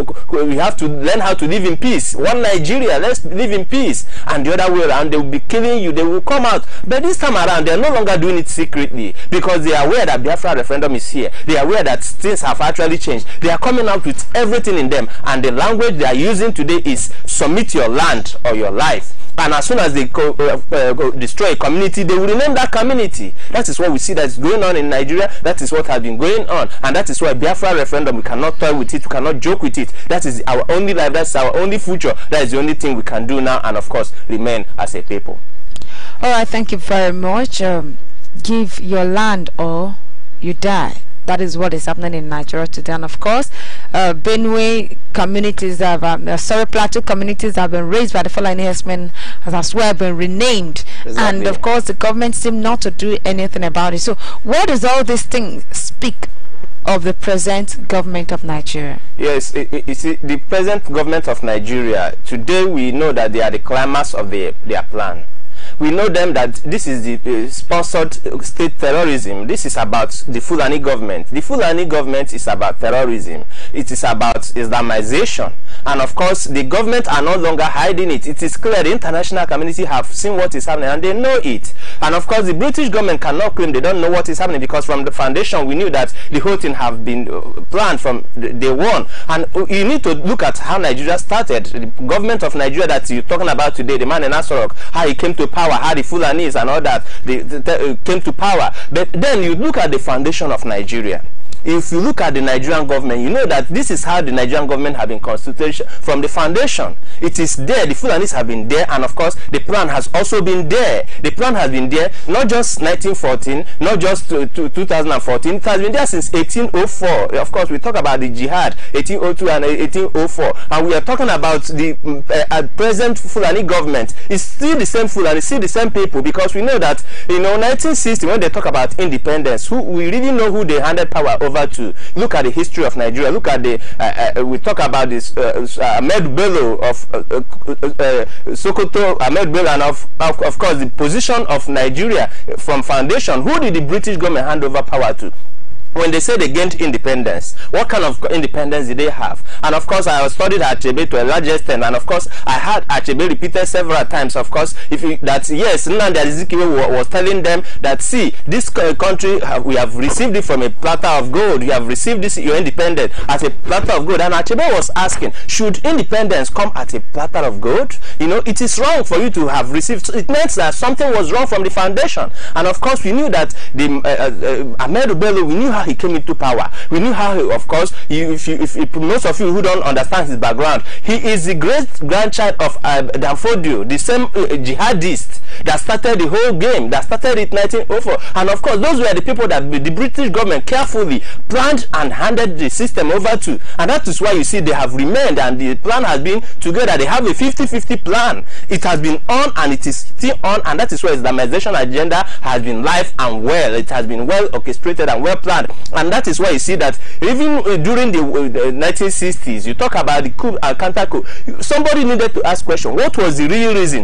S4: we have to learn how to live in peace. One Nigeria, let's live in peace. And the other way around, they will be killing you. They will come out. But this time around, they are no longer doing it secretly, because they are aware that Biafra referendum is here. They are aware that things have actually changed. They are coming out with everything in them, and the language they are using today is submit your land or your life. And as soon as they go, uh, uh, go destroy a community, they will rename that community. That is what we see that is going on in Nigeria. That is what has been going on, and that is why Biafra referendum, we cannot toy with it, we cannot joke with it. That is our only life, that's our only future. That is the only thing we can do now, and of course remain as a people.
S3: All right, thank you very much. Um, give your land or you die. That is what is happening in Nigeria today. And of course, uh, Benue communities have, um, uh, sorry, Plateau communities have been raised by the Fulani herdsmen, has as well been renamed. Exactly. And of course, the government seem not to do anything about it. So, what does all these things speak of the present government of Nigeria?
S4: Yes, you see, the present government of Nigeria, today we know that they are the climax of the, their plan. We know them that this is the uh, sponsored state terrorism. This is about the Fulani government. The Fulani government is about terrorism. It is about Islamization. And of course, the government are no longer hiding it. It is clear the international community have seen what is happening, and they know it. And of course, the British government cannot claim they don't know what is happening, because from the foundation, we knew that the whole thing have been uh, planned from day one. And uh, you need to look at how Nigeria started. The government of Nigeria that you're talking about today, the man in Asorok, how he came to power, how the Fulanis and all that they, they, they came to power. But then you look at the foundation of Nigeria. If you look at the Nigerian government, you know that this is how the Nigerian government have been constituted from the foundation. It is there, the Fulanis have been there, and of course the plan has also been there. The plan has been there, not just nineteen fourteen, not just to, to two thousand fourteen, it has been there since eighteen oh four. Of course, we talk about the jihad, eighteen oh two and eighteen oh four, and we are talking about the uh, at present Fulani government. It's still the same Fulani, still the same people, because we know that, you know, nineteen sixty, when they talk about independence, who we really know who they handed power over to. Look at the history of Nigeria. Look at the uh, uh, we talk about this uh, uh, Ahmed Bello of uh, uh, uh, Sokoto, Ahmed Bello, and of, of of course the position of Nigeria from foundation. Who did the British government hand over power to? When they say they gained independence, what kind of independence did they have? And of course, I studied Achebe to a large extent, and of course, I had Achebe repeated several times. Of course, if you, that yes, Nnamdi Azikiwe was telling them that, see, this country have, we have received it from a platter of gold. You have received this your independence as a platter of gold. And Achebe was asking, should independence come at a platter of gold? You know, it is wrong for you to have received. It meant that something was wrong from the foundation. And of course, we knew that the uh, uh, Ahmed Bello, we knew how he came into power. We knew how, he, of course, you, if, you, if, if most of you who don't understand his background, he is the great grandchild of uh, Danfodio, the same uh, jihadist that started the whole game, that started it in nineteen oh four. And of course, those were the people that the British government carefully planned and handed the system over to. And that is why you see they have remained, and the plan has been together. They have a fifty fifty plan. It has been on, and it is still on, and that is why the Islamization agenda has been live and well. It has been well orchestrated and well planned. And that is why you see that even uh, during the, uh, the nineteen sixties, you talk about the coup and counter coup. Somebody needed to ask question: what was the real reason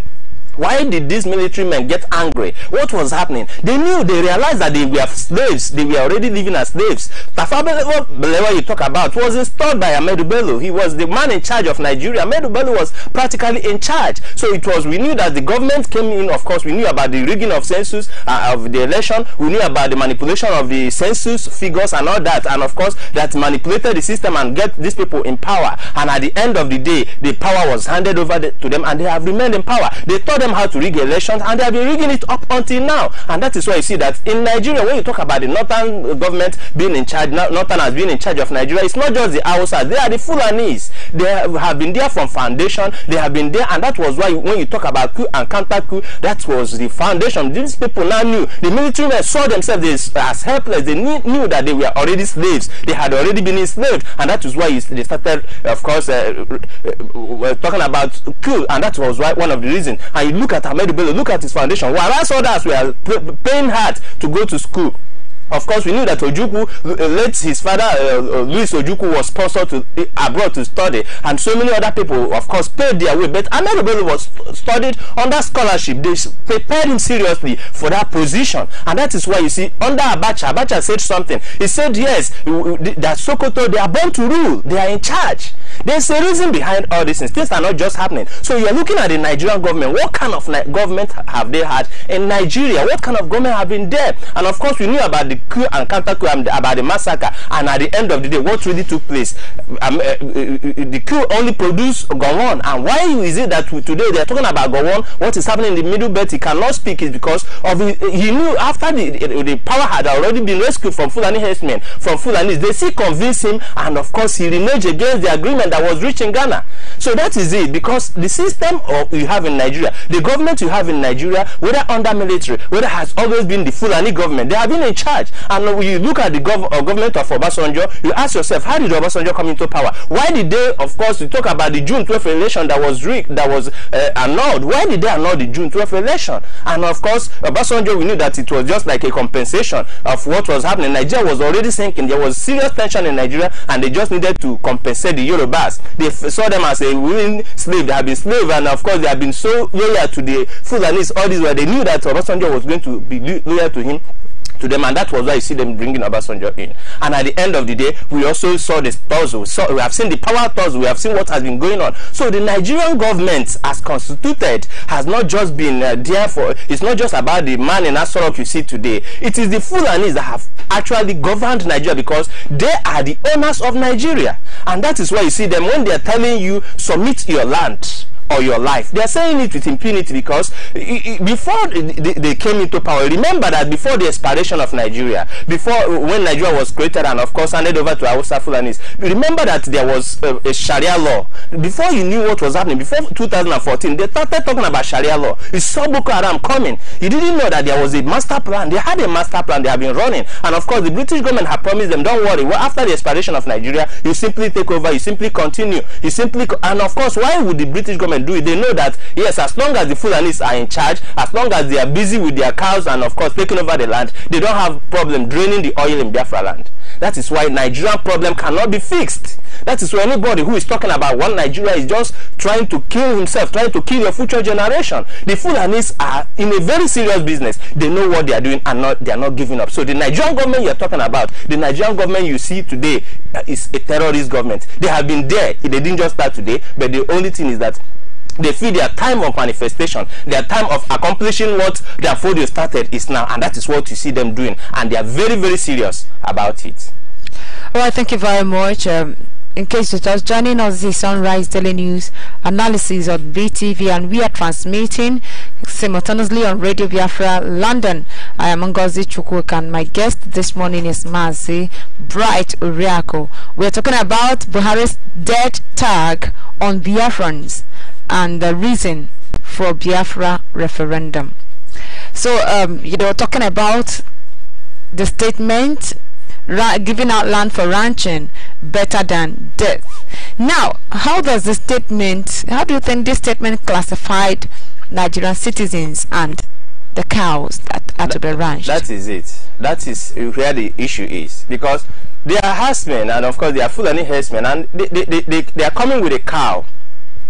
S6: Why did these military men get angry? What was happening? They knew, they realized that they were slaves. They were already living as slaves. Tafawa Balewa you talk about was installed by Ahmadu Bello. He was the man in charge of Nigeria. Ahmadu Bello was practically in charge. So it was, we knew that the government came in, of course, we knew about the rigging of census, uh, of the election. We knew about the manipulation of the census figures and all that. And of course, that manipulated the system and get these people in power. And at the end of the day, the power was handed over the, to them, and they have remained in power. They taught them how to rig elections, and they have been rigging it up until now. And that is why you see that in Nigeria, when you talk about the northern government being in charge, northern has been in charge of Nigeria, it's not just the Hausas, they are the Fulanis. They have been there from foundation, they have been there, and that was why when you talk about coup and counter coup, that was the foundation. These people now knew, the military men saw themselves as helpless. They knew, knew that they were already slaves, they had already been enslaved, and that is why they started, of course, uh, uh, talking about coup, and that was why one of the reasons. And you look at Ahmadu Bello, look at his foundation, whereas others were paying hard to go to school. Of course, we knew that Ojukwu, uh, let his father, uh, uh, Louis Ojukwu, was sponsored to uh, abroad to study, and so many other people, of course, paid their way. But Ahmadu Bello was studied under scholarship. They prepared him seriously for that position, and that is why you see under Abacha, Abacha said something. He said, yes, that Sokoto, they are born to rule, they are in charge. There's a reason behind all these things. Things are not just happening. So you're looking at the Nigerian government. What kind of government have they had in Nigeria? What kind of government have been there? And of course, we knew about the coup and counter coup, and about the massacre. And at the end of the day, what really took place? Um, uh, uh, the coup only produced Gowon. And why is it that today they are talking about Gowon? What is happening in the Middle Belt? He cannot speak is because of the, he knew after the, the power had already been rescued from Fulani herdsmen, from Fulanis. They still convinced him, and of course, he reneged against the agreement that was reached in Ghana. So that is it, because the system of you have in Nigeria, the government you have in Nigeria, whether under military, whether has always been the Fulani government, they have been in charge. And when you look at the gov uh, government of Obasanjo, you ask yourself, how did Obasanjo come into power? Why did they, of course, you talk about the June twelfth election that was rigged, that was uh, annulled. Why did they annul the June twelfth election? And of course, Obasanjo, we knew that it was just like a compensation of what was happening. Nigeria was already sinking. There was serious tension in Nigeria, and they just needed to compensate the Yorubas. They saw them as a willing slave. They have been slave, and of course they have been so loyal to the Fulanis. All this where they knew that Obasanjo was going to be loyal to him, to them, and that was why you see them bringing Obasanjo in. And at the end of the day, we also saw this tussle. So we have seen the power tussle. We have seen what has been going on. So the Nigerian government, as constituted, has not just been uh, there for. It's not just about the man in Aso Rock you see today. It is the Fulanis that have actually governed Nigeria, because they are the owners of Nigeria, and that is why you see them when they are telling you submit your land or your life. They are saying it with impunity, because before they came into power, remember that before the expiration of Nigeria, before when Nigeria was created and of course handed over to Hausa Fulanis, remember that there was a, a Sharia law. Before you knew what was happening, before two thousand fourteen, they started talking about Sharia law. You saw Boko Haram coming. You didn't know that there was a master plan. They had a master plan they have been running, and of course the British government had promised them, don't worry, well, after the expiration of Nigeria, you simply take over, you simply continue, you simply, and of course, why would the British government do it? They know that yes, as long as the Fulanis are in charge, as long as they are busy with their cows and of course taking over the land, they don't have problem draining the oil in Biafra land. That is why Nigerian problem cannot be fixed. That is why anybody who is talking about one Nigeria is just trying to kill himself, trying to kill your future generation. The Fulanis are in a very serious business. They know what they are doing, and not they are not giving up. So the Nigerian government you are talking about, the Nigerian government you see today, uh, is a terrorist government. They have been there. They didn't just start today, but the only thing is that they feel their time of manifestation, their time of accomplishing what their folio started is now, and that is what you see them doing, and they are very, very serious about it.
S3: All right, thank you very much. Um, in case you're just joining us, this is Sunrise Daily News analysis on B T V, and we are transmitting simultaneously on Radio Biafra London. I am Ngozi Chukwuka, and my guest this morning is Mazi Bright Uriako. We are talking about Buhari's dead tag on Biafrans and the reason for Biafra referendum. So um, you know, talking about the statement, giving out land for ranching better than death. Now, how does the statement, how do you think this statement classified Nigerian citizens and the cows that are to be ranched?
S6: That is it. That is where the issue is, because they are herdsmen, and of course they are Fulani herdsmen, and they, they, they, they, they are coming with a cow.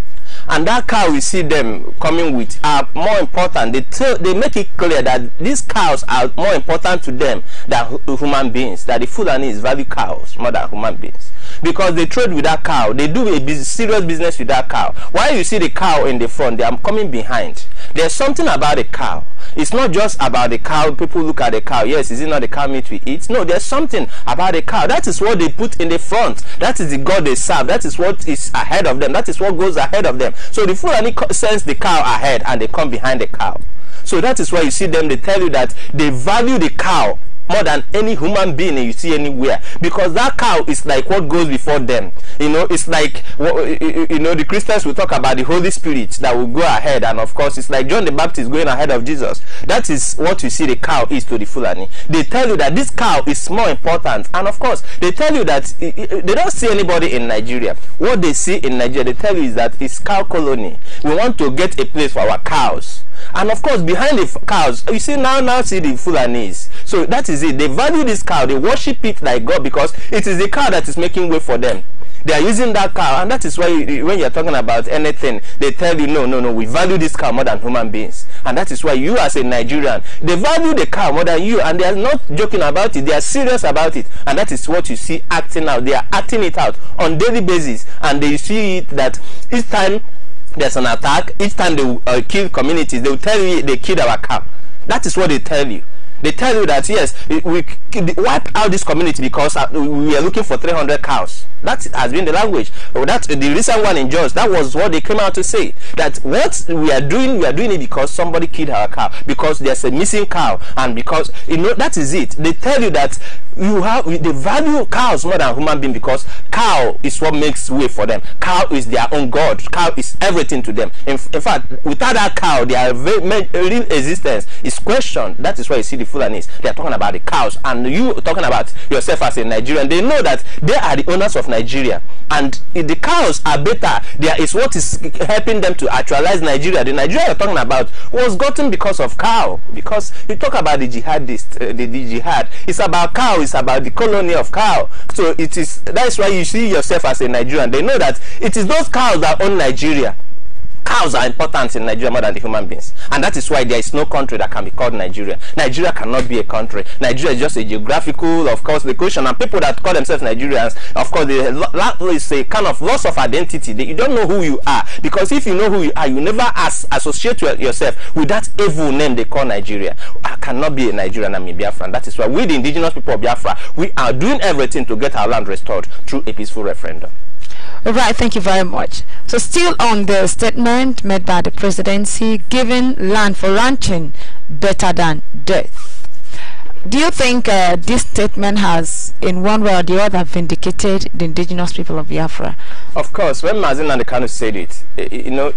S6: and that cow we see them coming with are more important. They tell, they make it clear that these cows are more important to them than human beings, that the Fulanis value cows more than human beings, because they trade with that cow. They do a business, serious business with that cow. While you see the cow in the front, they are coming behind. There's something about a cow. It's not just about the cow. People look at the cow. Yes, is it not the cow meat we eat? No, there's something about the cow. That is what they put in the front. That is the God they serve. That is what is ahead of them. That is what goes ahead of them. So the Fulani sends the cow ahead and they come behind the cow. So that is why you see them, they tell you that they value the cow more than any human being you see anywhere, because that cow is like what goes before them. You know, it's like, you know, the Christians will talk about the Holy Spirit that will go ahead, and of course it's like John the Baptist going ahead of Jesus. That is what you see the cow is to the Fulani. They tell you that this cow is more important, and of course they tell you that they don't see anybody in Nigeria. What they see in Nigeria, they tell you is that it's cow colony. We want to get a place for our cows. And of course, behind the cows, you see now, now see the Fulanis. So that is it. They value this cow. They worship it like God, because it is the cow that is making way for them. They are using that cow, and that is why you, when you're talking about anything, they tell you, no, no, no, we value this cow more than human beings. And that is why you as a Nigerian, they value the cow more than you, and they are not joking about it. They are serious about it. And that is what you see acting out. They are acting it out on daily basis, and they see it that each time there's an attack, each time they uh, kill communities, they will tell you they killed our cow. That is what they tell you. They tell you that yes, we wiped out this community because we are looking for three hundred cows. That has been the language. That's the recent one in Jos. That was what they came out to say. That what we are doing, we are doing it because somebody killed our cow, because there's a missing cow, and because, you know, that is it. They tell you that you have, they value cows more than human being, because cow is what makes way for them. Cow is their own God. Cow is everything to them. In, in fact, without that cow, their real existence is questioned. That is why you see the Fulanis. They are talking about the cows, and you talking about yourself as a Nigerian. They know that they are the owners of Nigeria, and the cows are better. There is what is helping them to actualize Nigeria. The Nigeria you're talking about was gotten because of cow. Because you talk about the jihadist, uh, the, the jihad. It's about cow. It's about the colony of cow. So it is. That is why you see yourself as a Nigerian. They know that it is those cows that own Nigeria. Cows are important in Nigeria more than the human beings, and that is why there is no country that can be called Nigeria. Nigeria cannot be a country. Nigeria is just a geographical, of course, location, and people that call themselves Nigerians, of course, there is a kind of loss of identity. They, you don't know who you are, because if you know who you are, you never as, associate yourself with that evil name they call Nigeria. I cannot be a Nigerian and be Biafran. That is why we, the indigenous people of Biafra, we are doing everything to get our land restored through a peaceful referendum.
S3: All right, thank you very much. So still on the statement made by the presidency, giving land for ranching better than death. Do you think uh, this statement has, in one way or the other, vindicated the indigenous people of Biafra? Of
S6: course, when Mazi Nnamdi Kanu said it, you know,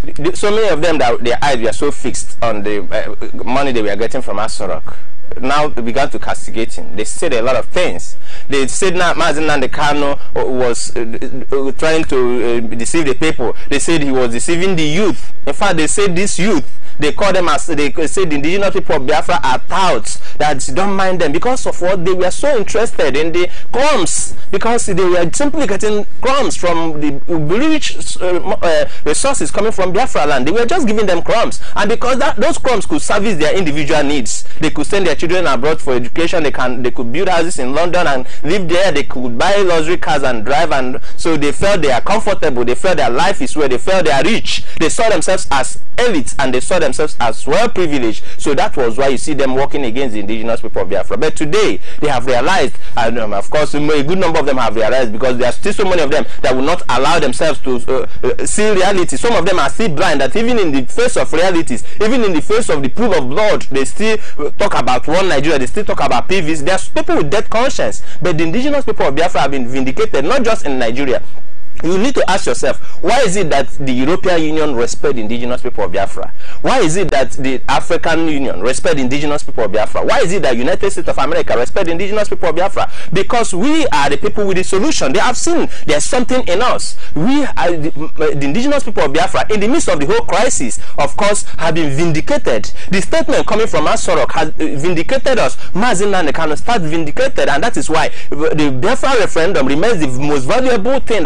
S6: so many of them, that their eyes were so fixed on the uh, money they were getting from Aso Rock. Now they began to castigate him. They said a lot of things. They said now Mazi Nnamdi Kanu was uh, trying to uh, deceive the people. They said he was deceiving the youth. In fact, they said this youth, they call them as, they said the indigenous people of Biafra are touts, that don't mind them because of what they were so interested in the crumbs, because they were simply getting crumbs from the rich uh, uh, resources coming from Biafra land. They were just giving them crumbs, and because that, those crumbs could service their individual needs, they could send their children abroad for education. They can, they could build houses in London and live there. They could buy luxury cars and drive, and so they felt they are comfortable. They felt their life is where they felt they are rich. They saw themselves as elites, and they saw themselves as well privileged. So that was why you see them working against the indigenous people of Biafra. But today they have realized, and um, of course a good number of them have realized, because there are still so many of them that will not allow themselves to uh, uh, see reality. Some of them are still blind, that even in the face of realities, even in the face of the pool of blood, they still uh, talk about one Nigeria. They still talk about P Vs. There are people with dead conscience, but the indigenous people of Biafra have been vindicated, not just in Nigeria. You need to ask yourself, why is it that the European Union respect the indigenous people of Biafra? Why is it that the African Union respect the indigenous people of Biafra? Why is it that United States of America respect the indigenous people of Biafra? Because we are the people with the solution. They have seen there's something in us. We are the, the indigenous people of Biafra, in the midst of the whole crisis, of course, have been vindicated. The statement coming from Aso Rock has vindicated us. Mazi Nnamdi Kanu start vindicated, and that is why the Biafra referendum remains the most valuable thing that can happen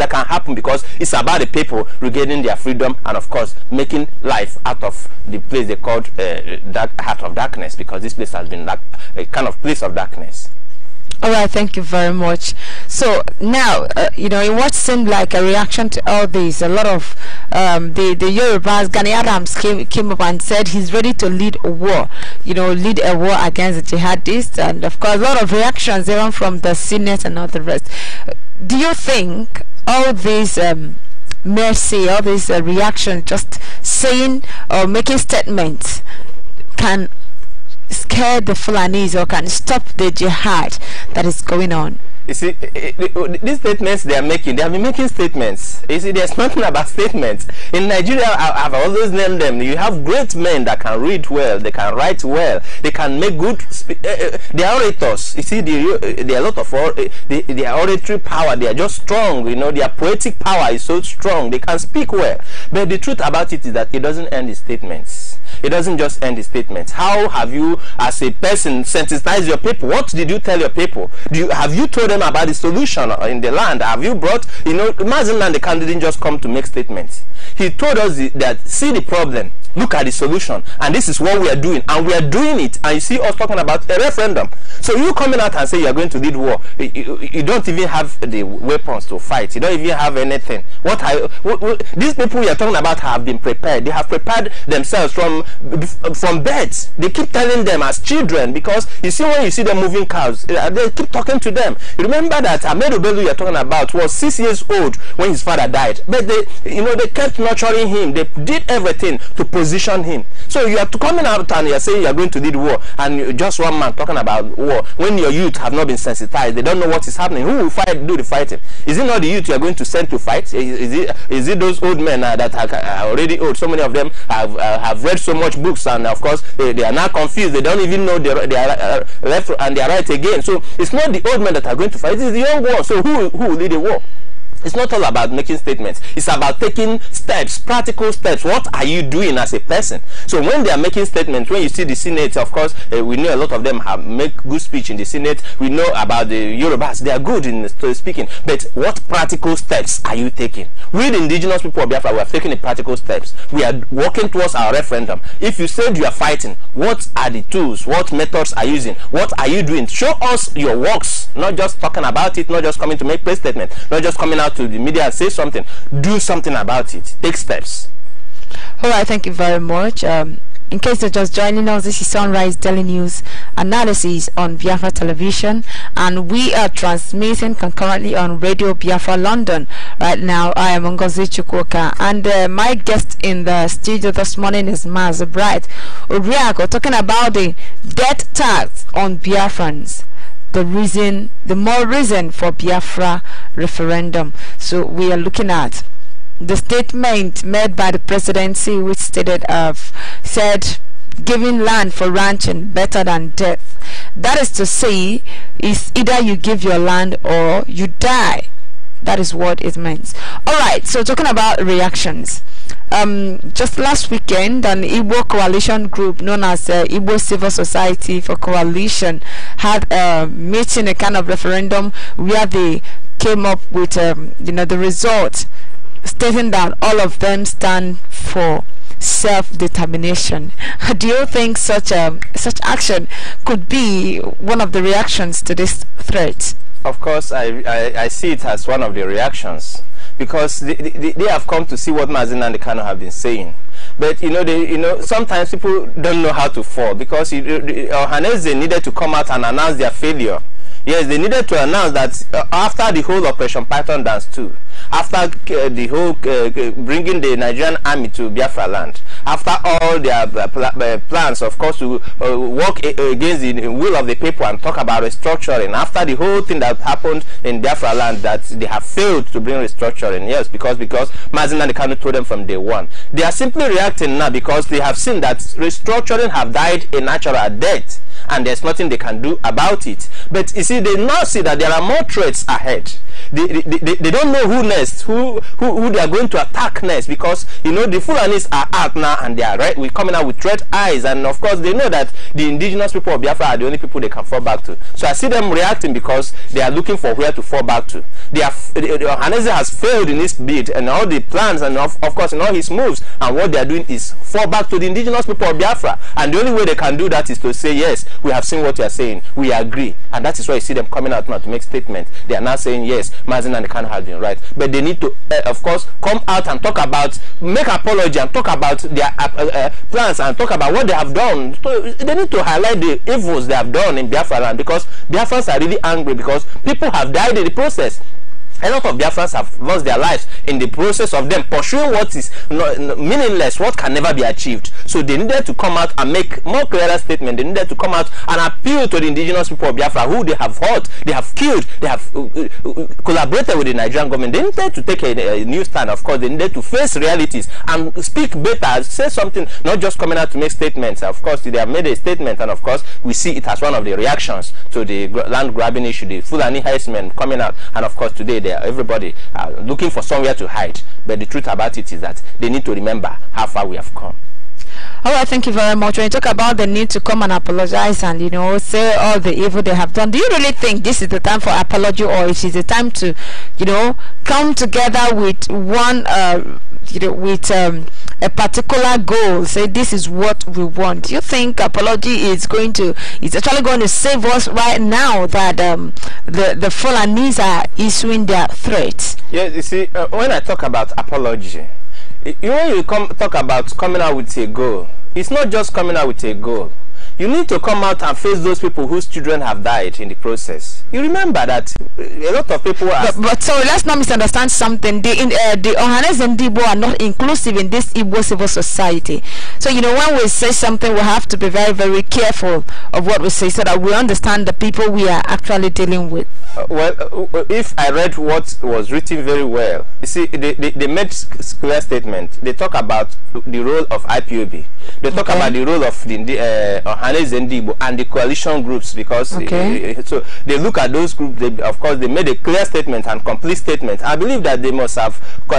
S6: happen because it's about the people regaining their freedom and, of course, making life out of the place they called uh, dark, heart of darkness, because this place has been like a kind of place of darkness.
S3: All right, thank you very much. So now, uh, you know, in what seemed like a reaction to all this, a lot of um, the the Yorubas, Gani Adams came came up and said he's ready to lead a war, you know, lead a war against the jihadists, and of course, a lot of reactions even from the Senate and all the rest. Do you think all these um, mercy, all these uh, reactions, just saying or making statements, can scare the Fulanis or can stop the jihad that is going on?
S6: You see, these statements they are making, they have been making statements. You see, there's nothing about statements. In Nigeria, I've always named them. You have great men that can read well, they can write well, they can make good, uh, they are orators. You see, they, they are a lot of, or, they, their oratory power, they are just strong, you know, their poetic power is so strong, they can speak well. But the truth about it is that it doesn't end in statements. It doesn't just end the statements. How have you, as a person, sensitized your people? What did you tell your people? Do you have you told them about the solution in the land? Have you brought, you know, Mazen and the candidate didn't just come to make statements. He told us that see the problem, look at the solution, and this is what we are doing, and we are doing it. And you see us talking about a referendum. So you coming out and say you are going to lead war, you, you, you don't even have the weapons to fight. You don't even have anything. What are what, what, these people we are talking about have been prepared. They have prepared themselves from from birth. They keep telling them as children, because you see when you see them moving cows, they keep talking to them. You remember that Ahmed Obelu you are talking about was six years old when his father died, but they, you know, they kept nurturing him. They did everything to position him. So you are coming out and you are saying you are going to lead war, and just one man talking about war when your youth have not been sensitized. They don't know what is happening. Who will fight? Do the fighting? Is it not the youth you are going to send to fight? Is, is it is it those old men uh, that are, are already old? So many of them have uh, have read so much books, and of course they, they are now confused. They don't even know their, their uh, left and their right again. So it's not the old men that are going to fight. It is the young ones. So who who will lead the war? It's not all about making statements. It's about taking steps, practical steps. What are you doing as a person? So when they are making statements, when you see the Senate, of course, uh, we know a lot of them have make good speech in the Senate. We know about the Yorubas. They are good in speaking. But what practical steps are you taking? We, the indigenous people of Biafra, we are taking the practical steps. We are working towards our referendum. If you said you are fighting, what are the tools? What methods are you using? What are you doing? Show us your works, not just talking about it, not just coming to make press statements, not just coming out to the media and say something. Do something about it. Take steps.
S3: All right, thank you very much. Um, in case you're just joining us, this is Sunrise Daily News Analysis on Biafra Television, and we are transmitting concurrently on Radio Biafra London. Right now, I am Ngozi Chukwuka, and uh, my guest in the studio this morning is Mazi Bright Oriago, talking about the death tax on Biafrans. The reason, the more reason for Biafra referendum. So we are looking at the statement made by the presidency, which stated of said giving land for ranching better than death. That is to say, is either you give your land or you die. That is what it means. All right. So talking about reactions. Um, just last weekend, an Igbo coalition group known as uh, Igbo Civil Society for Coalition had a meeting, a kind of referendum, where they came up with um, you know, the result, stating that all of them stand for self-determination. Do you think such a such action could be one of the reactions to this threat?
S6: Of course, I, I, I see it as one of the reactions, because they, they, they have come to see what Mazen and the Kano have been saying. But you know, they, you know, sometimes people don't know how to fall, because Ohaneze needed to come out and announce their failure. Yes, they needed to announce that uh, after the whole Operation Python Dance two, after uh, the whole uh, bringing the Nigerian army to Biafra land, after all their uh, pl uh, plans, of course, to uh, work against the will of the people and talk about restructuring, after the whole thing that happened in Biafra land, that they have failed to bring restructuring. Yes, because because Mazen and the Kanu told them from day one. They are simply reacting now because they have seen that restructuring have died a natural death. and there's nothing they can do about it. But you see, they now see that there are more threats ahead. They, they, they, they don't know who next, who, who who they are going to attack next, because you know the Fulanis are out now and they are right. We're coming out with red eyes, and of course they know that the indigenous people of Biafra are the only people they can fall back to. So I see them reacting because they are looking for where to fall back to. They are the, the Ohanaeze has failed in his bid and all the plans, and of, of course in all his moves, and what they are doing is fall back to the indigenous people of Biafra. And the only way they can do that is to say, yes, we have seen what you are saying, we agree, and that is why you see them coming out now to make statements. They are now saying, yes, Mazen and the Khan have been right, but they need to, uh, of course, come out and talk about, make apology and talk about their uh, uh, plans and talk about what they have done. So they need to highlight the evils they have done in Biafra land, because Biafrans are really angry because people have died in the process. A lot of Biafrans have lost their lives in the process of them pursuing what is no, no, meaningless, what can never be achieved. So they needed to come out and make more clearer statement. They needed to come out and appeal to the indigenous people of Biafra, who they have hurt, they have killed, they have uh, uh, collaborated with the Nigerian government. They needed to take a, a new stand. Of course, they needed to face realities and speak better, say something, not just coming out to make statements. Of course, they have made a statement, and of course, we see it as one of the reactions to the land grabbing issue, the Fulani herdsmen coming out, and of course, today they everybody uh, looking for somewhere to hide. But the truth about it is that they need to remember how far we have come.
S3: All right, thank you very much. When you talk about the need to come and apologize and, you know, say all the evil they have done, do you really think this is the time for apology, or it is the time to, you know, come together with one, uh, you know, with um, a particular goal, say this is what we want? Do you think apology is going to, is actually going to save us right now that um, the, the Fulanis are issuing their threats?
S6: Yeah, you see, uh, when I talk about apology, when you come talk about coming out with a goal, it's not just coming out with a goal. You need to come out and face those people whose children have died in the process. You remember that a lot of people are...
S3: But, but sorry, let's not misunderstand something. The, in, uh, the Ohanaeze and Igbo are not inclusive in this Igbo civil society. So, you know, when we say something, we have to be very, very careful of what we say so that we understand the people we are actually dealing with.
S6: Uh, well, uh, if I read what was written very well, you see, they, they, they made clear statement. They talk about the role of I P O B. They talk okay. about the role of the uh, Ohanaeze and Igbo and the coalition groups, because okay. uh, so they look at those groups. They, of course, they made a clear statement and complete statement. I believe that they must have uh,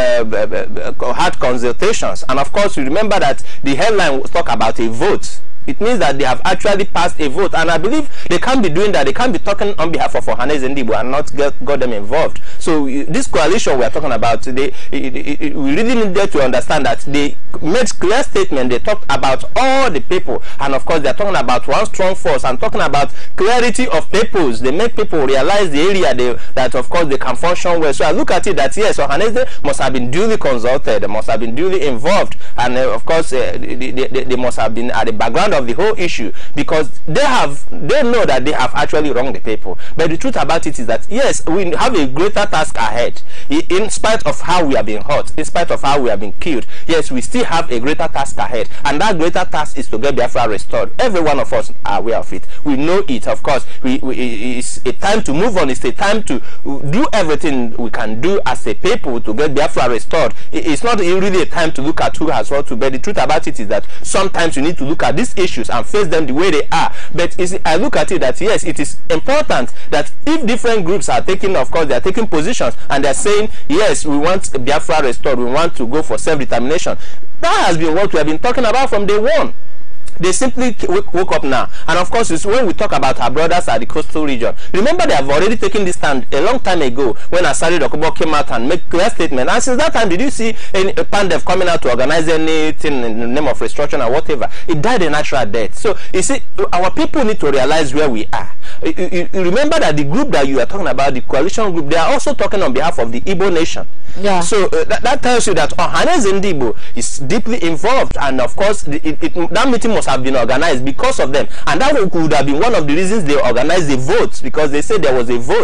S6: uh, had consultations, and of course, you remember that the headline was talk about a vote. It means that they have actually passed a vote, and I believe they can't be doing that. They can't be talking on behalf of Ohanaeze and Igbo and not get got them involved. So uh, this coalition we are talking about today, it, it, it, we really needed to understand that they made clear statement. They talked about all the people, and of course they are talking about one strong force and talking about clarity of purpose. They make people realize the area they, that of course they can function well. So I look at it that yes, Ohanaeze must have been duly consulted, they must have been duly involved, and uh, of course uh, they, they, they must have been at the background of the whole issue, because they have they know that they have actually wronged the people. But the truth about it is that yes, we have a greater task ahead. In spite of how we have been hurt, in spite of how we have been killed, yes, we still have a greater task ahead, and that greater task is to get Biafra restored. Every one of us are aware of it. We know it. Of course, we, we it's a time to move on. It's a time to do everything we can do as a people to get Biafra restored. It's not really a time to look at who has what to. But the truth about it is that sometimes you need to look at these issues and face them the way they are. But is, I look at it that yes, it is important that if different groups are taking, of course, they are taking positions and they're saying yes, we want Biafra restored, we want to go for self-determination. That has been what we have been talking about from day one. They simply wake, woke up now, and of course it's when we talk about our brothers at the coastal region. Remember, they have already taken this stand a long time ago when Asari Dokubo came out and made clear statement. And since that time, did you see any Pandef coming out to organize anything in the name of restructuring or whatever? It died a natural death. So you see, our people need to realize where we are. You, you, you remember that the group that you are talking about, the coalition group, they are also talking on behalf of the Igbo nation. Yeah. So uh, that, that tells you that Ohanaeze and Igbo is deeply involved, and of course it, it, that meeting must have been organized because of them, and that would have been one of the reasons they organized the vote, because they said there was a vote.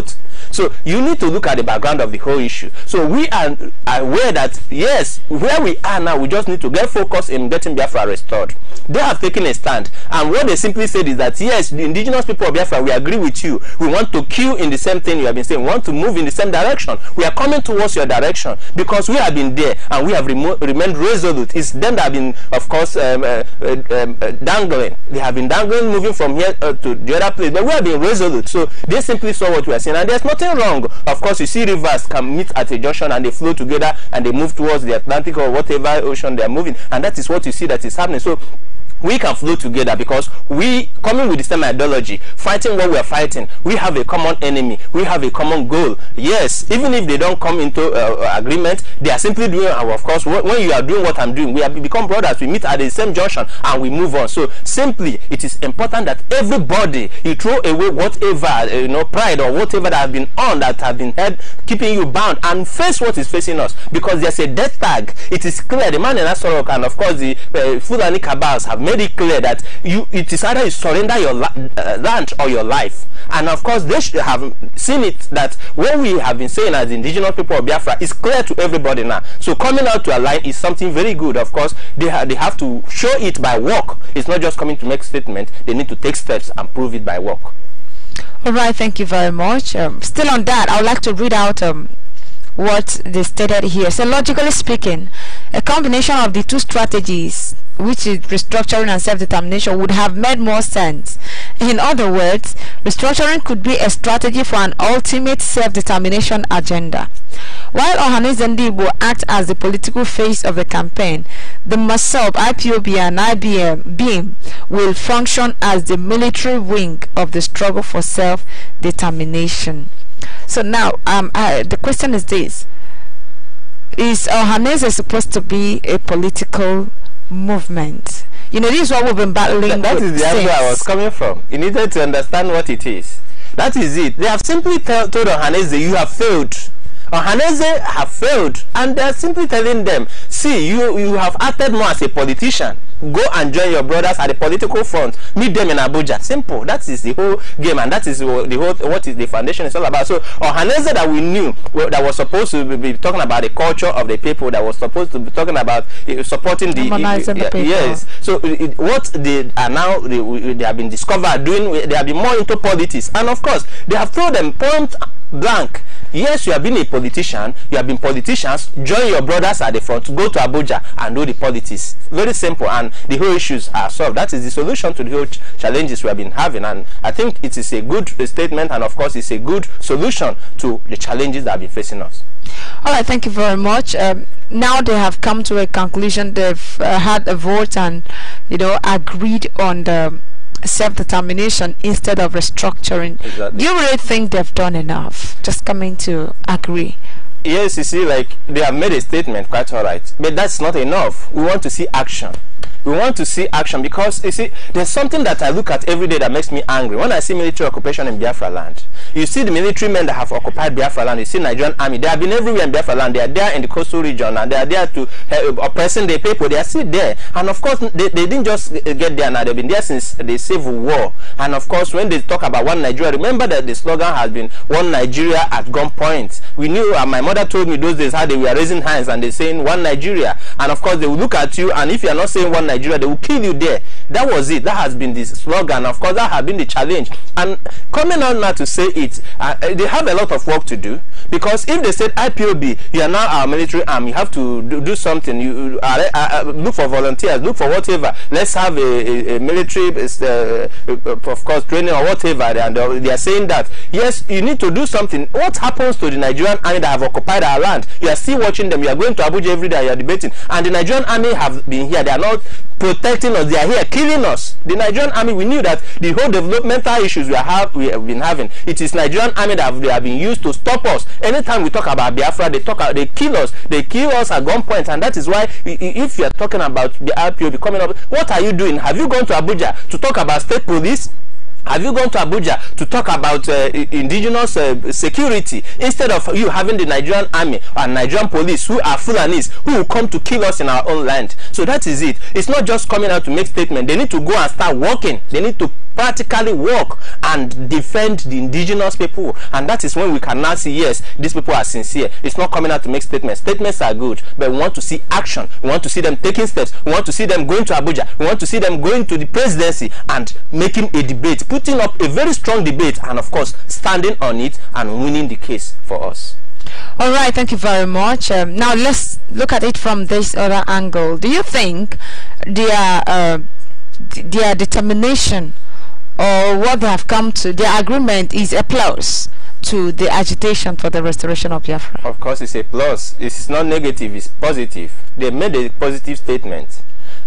S6: So you need to look at the background of the whole issue. So we are aware that yes, where we are now, we just need to get focused in getting Biafra restored. They have taken a stand, and what they simply said is that yes, the indigenous people of Biafra, we agree with you. We want to queue in the same thing you have been saying. We want to move in the same direction. We are coming towards your direction because we have been there and we have remo remained resolute. It's them that have been, of course, um, uh, uh, uh, dangling. They have been dangling, moving from here uh, to the other place, but we have been resolute. So they simply saw what we are saying, and there's nothing wrong. Of course, you see rivers can meet at a junction and they flow together and they move towards the Atlantic or whatever ocean they are moving, and that is what you see that is happening. So we can flow together because we, coming with the same ideology, fighting what we are fighting, we have a common enemy, we have a common goal. Yes, even if they don't come into uh, agreement, they are simply doing, uh, of course, when you are doing what I'm doing, we have become brothers, we meet at the same junction and we move on. So simply, it is important that everybody, you throw away whatever, uh, you know, pride or whatever that has been on, that have been held, keeping you bound, and face what is facing us, because there's a death tag. It is clear, the man in Asorok and of course the uh, Fulani cabals have made it clear that you, it is either you surrender your la uh, land or your life. And of course they should have seen it that what we have been saying as indigenous people of Biafra is clear to everybody now. So coming out to align is something very good. Of course they, ha they have to show it by work. It's not just coming to make statement. They need to take steps and prove it by work.
S3: All right, thank you very much. Um, still on that, I would like to read out um, what they stated here. So logically speaking, a combination of the two strategies, which is restructuring and self-determination, would have made more sense. In other words, restructuring could be a strategy for an ultimate self-determination agenda. While Ohanaeze Ndigbo act as the political face of the campaign, the MASSOB, I P O B and I B M will function as the military wing of the struggle for self-determination. So now, um, uh, the question is this: is Ohanaeze supposed to be a political movement? You know, this is what we've been battling.
S6: That, that is the angle I was coming from. You needed to understand what it is. That is it. They have simply told Ohanaeze, you have failed. Ohanaeze have failed, and they are simply telling them, see, you you have acted more as a politician. Go and join your brothers at the political front. Meet them in Abuja. Simple. That is the whole game, and that is the whole what is the foundation is all about. So Ohanaeze that we knew that was supposed to be talking about the culture of the people, that was supposed to be talking about uh, supporting the, uh,
S3: the people.
S6: Yes. So it, what they are now, they, they have been discovered doing, they have been more into politics, and of course they have told them point blank, yes, you have been a politician, you have been politicians, join your brothers at the front, go to Abuja and do the politics. Very simple, and the whole issues are solved. That is the solution to the whole ch challenges we have been having, and I think it is a good statement, and of course it's a good solution to the challenges that have been facing us.
S3: All right, thank you very much. Um, now they have come to a conclusion. They've uh, had a vote and, you know, agreed on the self-determination instead of restructuring.
S6: Exactly.
S3: Do you really think they've done enough just coming to agree?
S6: Yes, you see, like they have made a statement, quite all right, but that's not enough. We want to see action. We want to see action, because you see, there's something that I look at every day that makes me angry. When I see military occupation in Biafra land, you see the military men that have occupied Biafra land, you see Nigerian army, they have been everywhere in Biafra land. They are there in the coastal region, and they are there to uh, oppressing the people. They are still there, and of course they, they didn't just get there now. They've been there since the Civil War. And of course, when they talk about one Nigeria, remember that the slogan has been one Nigeria at gunpoint. We knew, uh, my mother told me those days how they were raising hands and they saying one Nigeria, and of course they will look at you, and if you are not saying one Nigeria, they will kill you there. That was it. That has been the slogan. Of course, that has been the challenge. And coming on now to say it, uh, they have a lot of work to do, because if they said I P O B, you are now our military arm, you have to do, do something. You uh, uh, look for volunteers, look for whatever. Let's have a, a, a military, uh, of course, training or whatever. And they are saying that yes, you need to do something. What happens to the Nigerian army that have occupied our land? You are still watching them. You are going to Abuja every day. You are debating, and the Nigerian army have been here. They are not protecting us, they are here killing us. The Nigerian army, we knew that the whole developmental issues we have we have been having, it is Nigerian army that have, they have been used to stop us. Anytime we talk about Biafra, they talk they kill us, they kill us at gunpoint, and that is why if you are talking about the I P O B coming up, what are you doing? Have you gone to Abuja to talk about state police? Have you gone to Abuja to talk about uh, indigenous uh, security instead of you having the Nigerian army or Nigerian police who are Fulanis who will come to kill us in our own land? So that is it. It's not just coming out to make statements. They need to go and start working. They need to practically work and defend the indigenous people, and that is when we can now see, yes, these people are sincere. It's not coming out to make statements. Statements are good, but we want to see action. We want to see them taking steps. We want to see them going to Abuja. We want to see them going to the presidency and making a debate, putting up a very strong debate, and of course standing on it and winning the case for us.
S3: All right, thank you very much. Um, now let's look at it from this other angle. Do you think their uh, their determination or what they have come to, their agreement, is a plus to the agitation for the restoration of Biafra?
S6: Of course, it's a plus. It's not negative, it's positive. They made a positive statement.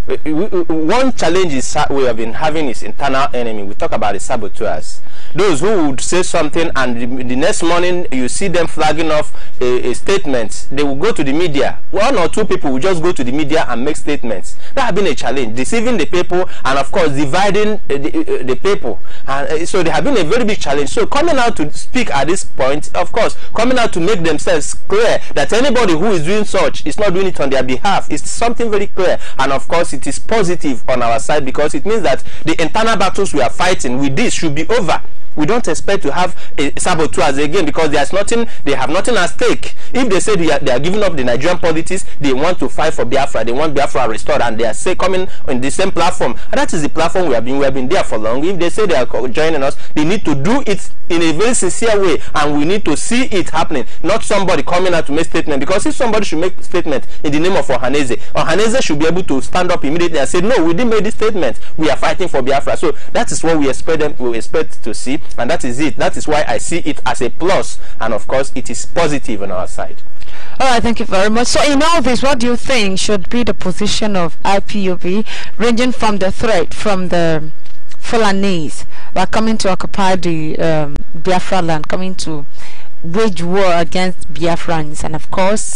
S6: One challenge is we have been having is internal enemy. We talk about the saboteurs. Those who would say something and the, the next morning you see them flagging off a, a statement. They will go to the media. One or two people will just go to the media and make statements. That has been a challenge, deceiving the people and of course dividing uh, the, uh, the people. And uh, so there have been a very big challenge. So coming out to speak at this point, of course, coming out to make themselves clear that anybody who is doing such is not doing it on their behalf. It's something very clear, and of course it is positive on our side because it means that the internal battles we are fighting with this should be over. We don't expect to have a saboteurs again because there's nothing, they have nothing at stake. If they say they are, they are giving up the Nigerian politics, they want to fight for Biafra, they want Biafra restored, and they are say coming on the same platform. And that is the platform we have been, we have been there for long. If they say they are joining us, they need to do it in a very sincere way, and we need to see it happening, not somebody coming out to make statement. Because if somebody should make statement in the name of Ohaneze, Ohaneze should be able to stand up immediately and say, no, we didn't make this statement, we are fighting for Biafra. So that is what we expect them, we expect to see. And that is it. That is why I see it as a plus, and of course it is positive on our side.
S3: All right, thank you very much. So in all this, what do you think should be the position of I P O B, ranging from the threat from the Fulanese who are coming to occupy the um, Biafra land, coming to wage war against Biafrans, and of course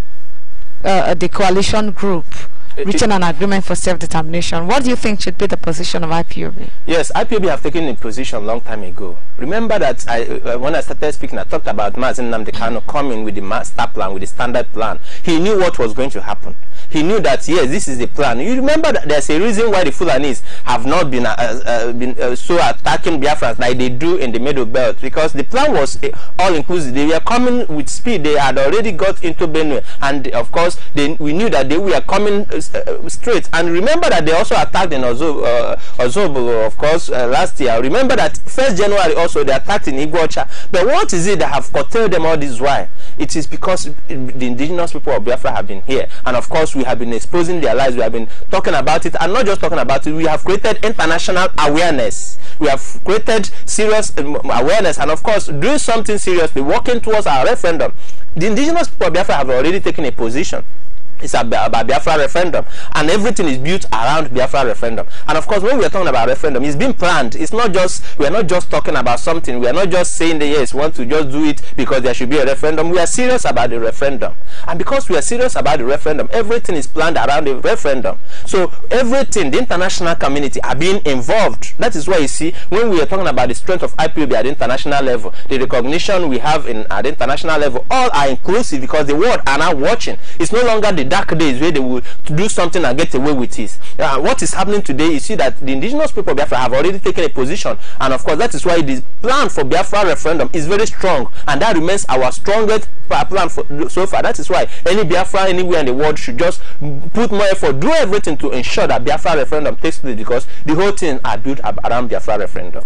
S3: uh, the coalition group reaching an agreement for self-determination? What do you think should be the position of I P O B?
S6: Yes, I P O B have taken a position a long time ago. Remember that I, uh, when I started speaking, I talked about Mazen Nnamdi Kanu coming with the master plan, with the standard plan. He knew what was going to happen. He knew that, yes, this is the plan. You remember that there's a reason why the Fulanis have not been, uh, uh, been uh, so attacking Biafrans like they do in the Middle Belt, because the plan was uh, all-inclusive. They were coming with speed. They had already got into Benue, and of course, they, we knew that they were coming uh, uh, straight. And remember that they also attacked in Ozo, uh, Ozobolo, of course, uh, last year. Remember that first January also they attacked in Iguacha. But what is it that have curtailed them all this while? It is because the indigenous people of Biafra have been here, and of course we have been exposing their lives, we have been talking about it, and not just talking about it, we have created international awareness, we have created serious awareness, and of course doing something seriously, working towards our referendum. The indigenous people of Biafra have already taken a position. It's about Biafra referendum, and everything is built around Biafra referendum. And of course, when we are talking about referendum, it's been planned. It's not just, we are not just talking about something. We are not just saying that yes, we want to just do it because there should be a referendum. We are serious about the referendum, and because we are serious about the referendum, everything is planned around the referendum. So everything, the international community are being involved. That is why you see when we are talking about the strength of I P O B at the international level, the recognition we have in at the international level, all are inclusive because the world are now watching. It's no longer the dark days where they will do something and get away with it. Uh, what is happening today, you see that the indigenous people of Biafra have already taken a position, and of course that is why the plan for Biafra referendum is very strong, and that remains our strongest plan for, so far. That is why any Biafra anywhere in the world should just put more effort, do everything to ensure that Biafra referendum takes place, because the whole thing are built around Biafra referendum.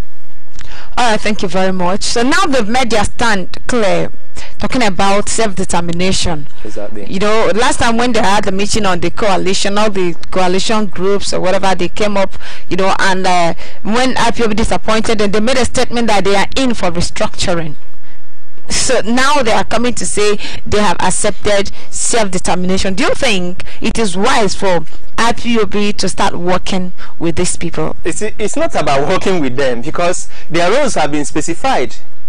S3: All right, thank you very much. So now they've made their stand clear, talking about self-determination.
S6: Exactly.
S3: You know, last time when they had the meeting on the coalition, all the coalition groups or whatever, they came up, you know, and uh, when I P O B disappointed, and they made a statement that they are in for restructuring. So now they are coming to say they have accepted self-determination. Do you think it is wise for I P O B to start working with these people?
S6: It's, it's not about working with them, because their roles have been specified.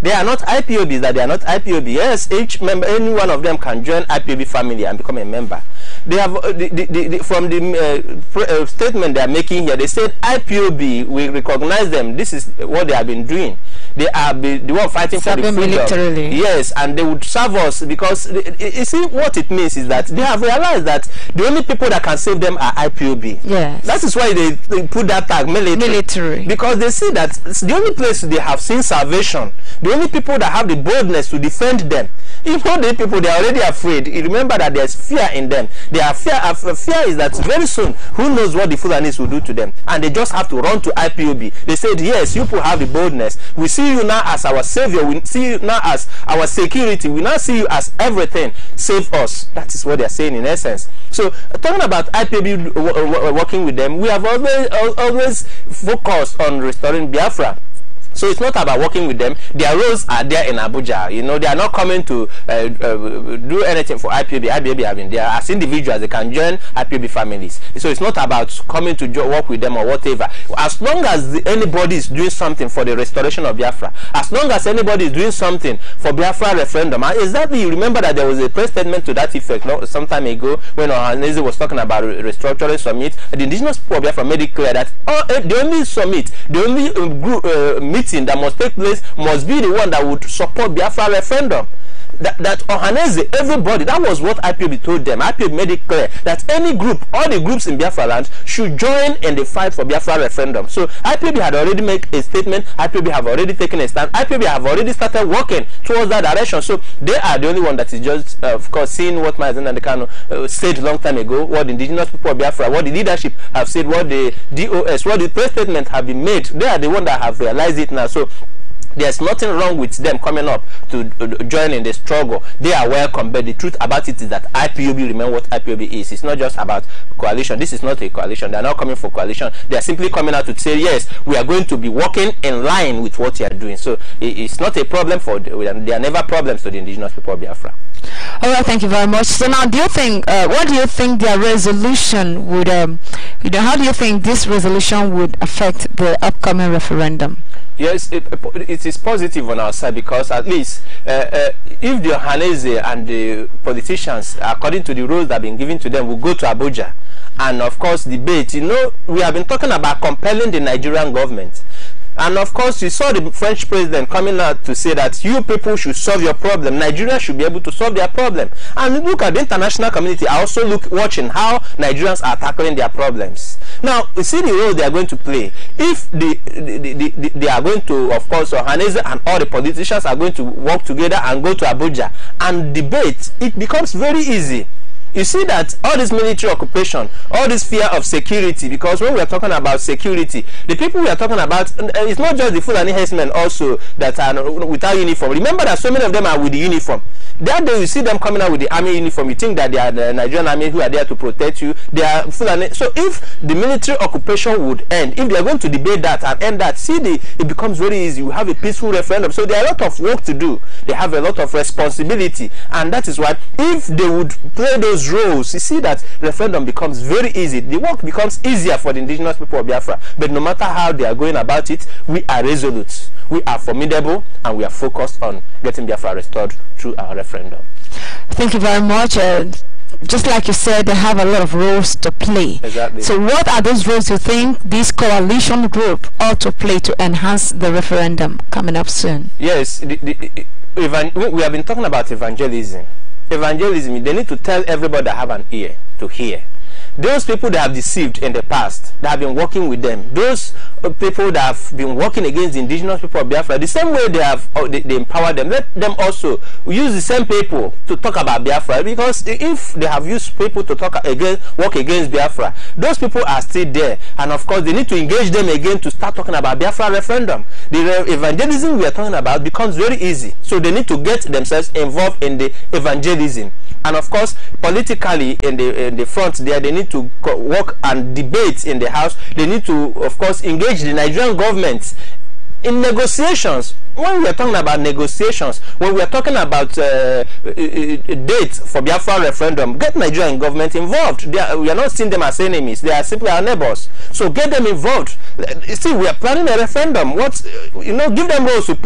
S6: They are not I P O Bs, that they are not I P O B. Yes, each member, any one of them can join I P O B family and become a member. They have uh, the, the, the, the, from the uh, pre, uh, statement they are making here. They said I P O B, we recognize them. This is what they have been doing. They are be, the one fighting Serving for the freedom. Militarily. Yes, and they would serve us because you see what it means is that they have realized that the only people that can save them are I P O B.
S3: Yes,
S6: that is why they, they put that tag military. Military, because they see that it's the only place they have seen salvation. The only people that have the boldness to defend them. You know, the people, they are already afraid. You remember that there's fear in them. Their fear, uh, fear is that very soon, who knows what the Fulanis will do to them, and they just have to run to I P O B. They said, yes, you people have the boldness. We see you now as our savior. We see you now as our security. We now see you as everything. Save us. That is what they are saying in essence. So, uh, talking about I P O B working with them, we have always always focused on restoring Biafra. So it's not about working with them. Their roles are there in Abuja. You know, they are not coming to uh, uh, do anything for I P O B. I P O B have been there as individuals. They can join I P O B families. So it's not about coming to work with them or whatever. As long as the, anybody is doing something for the restoration of Biafra, as long as anybody is doing something for Biafra referendum, and exactly, you remember that there was a press statement to that effect no, some time ago when Ohaneze was talking about re restructuring summit. The indigenous people of Biafra made it clear that oh, the only summit, the only uh, group, uh, meeting that must take place must be the one that would support Biafra referendum. That, that Ohaneze, everybody, that was what I P O B told them. I P O B made it clear that any group, all the groups in Biafra land should join in the fight for Biafra referendum. So I P O B had already made a statement. I P O B have already taken a stand. I P O B have already started working towards that direction. So they are the only one that is just, uh, of course, seeing what Mazen and the Kano uh, said a long time ago, what the indigenous people of Biafra, what the leadership have said, what the D O S, what the press statement have been made. They are the one that have realized it now. So there's nothing wrong with them coming up to uh, join in the struggle. They are welcome, but the truth about it is that I P O B, remember what I P O B is. It's not just about coalition. This is not a coalition. They are not coming for coalition. They are simply coming out to say, yes, we are going to be working in line with what you are doing. So it, it's not a problem for, the, there are never problems to the indigenous people of Biafra.
S3: All right, thank you very much. So now, do you think, uh, what do you think their resolution would, um, you know, how do you think this resolution would affect the upcoming referendum?
S6: Yes, it, it is positive on our side because at least uh, uh, if the Ohaneze and the politicians, according to the rules that have been given to them, will go to Abuja and of course debate, you know, we have been talking about compelling the Nigerian government. And of course, you saw the French president coming out to say that you people should solve your problem. Nigeria should be able to solve their problem. And look at the international community. I also look watching how Nigerians are tackling their problems. Now, you see the role they are going to play. If the, the, the, the, they are going to, of course, Ohaneze and all the politicians are going to work together and go to Abuja and debate, it becomes very easy. You see that all this military occupation, all this fear of security, because when we are talking about security, the people we are talking about, it's not just the Fulani herdsmen also that are without uniform. Remember that so many of them are with the uniform. That day you see them coming out with the army uniform, you think that they are the Nigerian army who are there to protect you. They are Fulani. So if the military occupation would end, if they are going to debate that and end that, see, the, it becomes very easy. We have a peaceful referendum. So there are a lot of work to do. They have a lot of responsibility. And that is why if they would play those roles, you see that referendum becomes very easy. The work becomes easier for the indigenous people of Biafra. But no matter how they are going about it, we are resolute, we are formidable, and we are focused on getting Biafra restored through our referendum.
S3: Thank you very much. Uh, just like you said, they have a lot of roles to play.
S6: Exactly.
S3: So what are those roles you think this coalition group ought to play to enhance the referendum coming up soon?
S6: Yes, the, the, evan we have been talking about evangelism. Evangelism, they need to tell everybody that have an ear to hear. Those people that have deceived in the past, that have been working with them, those uh, people that have been working against the indigenous people of Biafra, the same way they have uh, they, they empower them, let them also use the same people to talk about Biafra, because if they have used people to talk against, work against Biafra, those people are still there, and of course they need to engage them again to start talking about Biafra referendum. The evangelism we are talking about becomes very easy, so they need to get themselves involved in the evangelism. And of course, politically in the in the front there, they need to work and debate in the house. They need to, of course, engage the Nigerian government in negotiations. When we are talking about negotiations, when we are talking about uh, a, a date for Biafra referendum, get Nigerian government involved. They are, we are not seeing them as enemies. They are simply our neighbors. So get them involved. See, we are planning a referendum. What, you know, give them roles to play.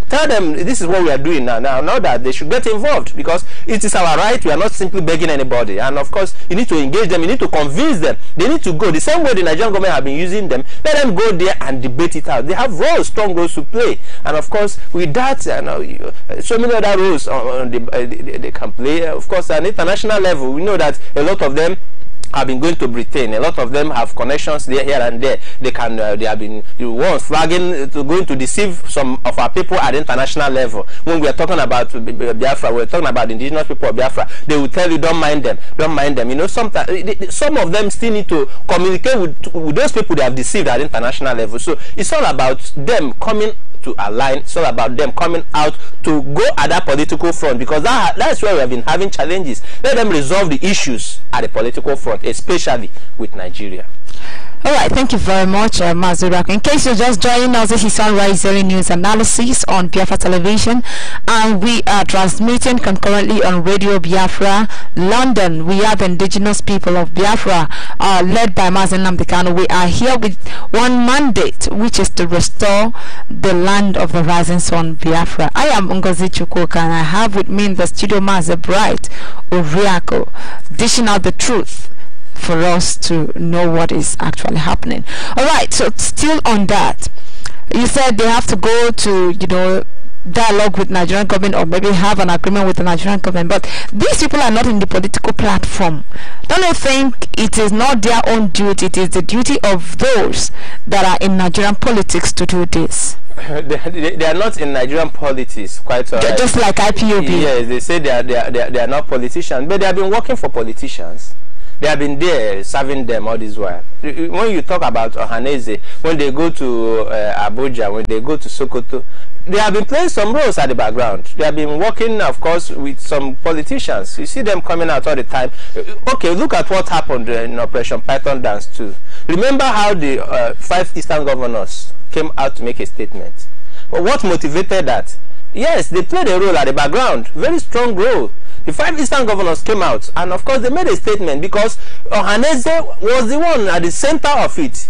S6: Tell them this is what we are doing now. Now, now that they should get involved, because it is our right. We are not simply begging anybody. And of course, you need to engage them. You need to convince them. They need to go the same way the Nigerian government have been using them. Let them go there and debate it out. They have roles, strong roles to play. And of course, with that, you know, you, so many other roles on, on the, uh, they, they can play. Of course, at an international level, we know that a lot of them have been going to Britain. A lot of them have connections there, here and there. They can, uh, they have been the ones flagging to going to deceive some of our people at the international level. When we are talking about Biafra, we are talking about the indigenous people of Biafra. They will tell you, don't mind them, don't mind them. You know, sometimes some of them still need to communicate with, with those people they have deceived at the international level. So it's all about them coming to align. It's all about them coming out to go at that political front, because that that's where we have been having challenges. Let them resolve the issues at the political front, especially with Nigeria.
S3: All right, thank you very much, uh, Mazi Riako. In case you're just joining us, this is Sunrise Daily News Analysis on Biafra Television, and we are transmitting concurrently on Radio Biafra London. We are the indigenous people of Biafra, uh, led by Mazi Nnamdi Kanu. We are here with one mandate, which is to restore the land of the rising sun, Biafra. I am Ngozi Chukwuka, and I have with me in the studio Mazi Bright Oriako, dishing out the truth for us to know what is actually happening. All right, so still on that, you said they have to go to, you know, dialogue with Nigerian government, or maybe have an agreement with the Nigerian government, but these people are not in the political platform. Don't you think it is not their own duty, it is the duty of those that are in Nigerian politics to do this?
S6: they, they, they are not in Nigerian politics, quite all right.
S3: Just like I P O B.
S6: Yes, they say they are, they, are, they, are, they are not politicians, but they have been working for politicians. They have been there serving them all this while. When you talk about Ohaneze, when they go to uh, Abuja, when they go to Sokoto, they have been playing some roles at the background. They have been working, of course, with some politicians. You see them coming out all the time. Okay, look at what happened in Operation Python Dance too. Remember how the uh, five Eastern governors came out to make a statement. But what motivated that? Yes, they played a role at the background, very strong role. The five Eastern governors came out, and of course they made a statement, because Ohaneze was the one at the center of it,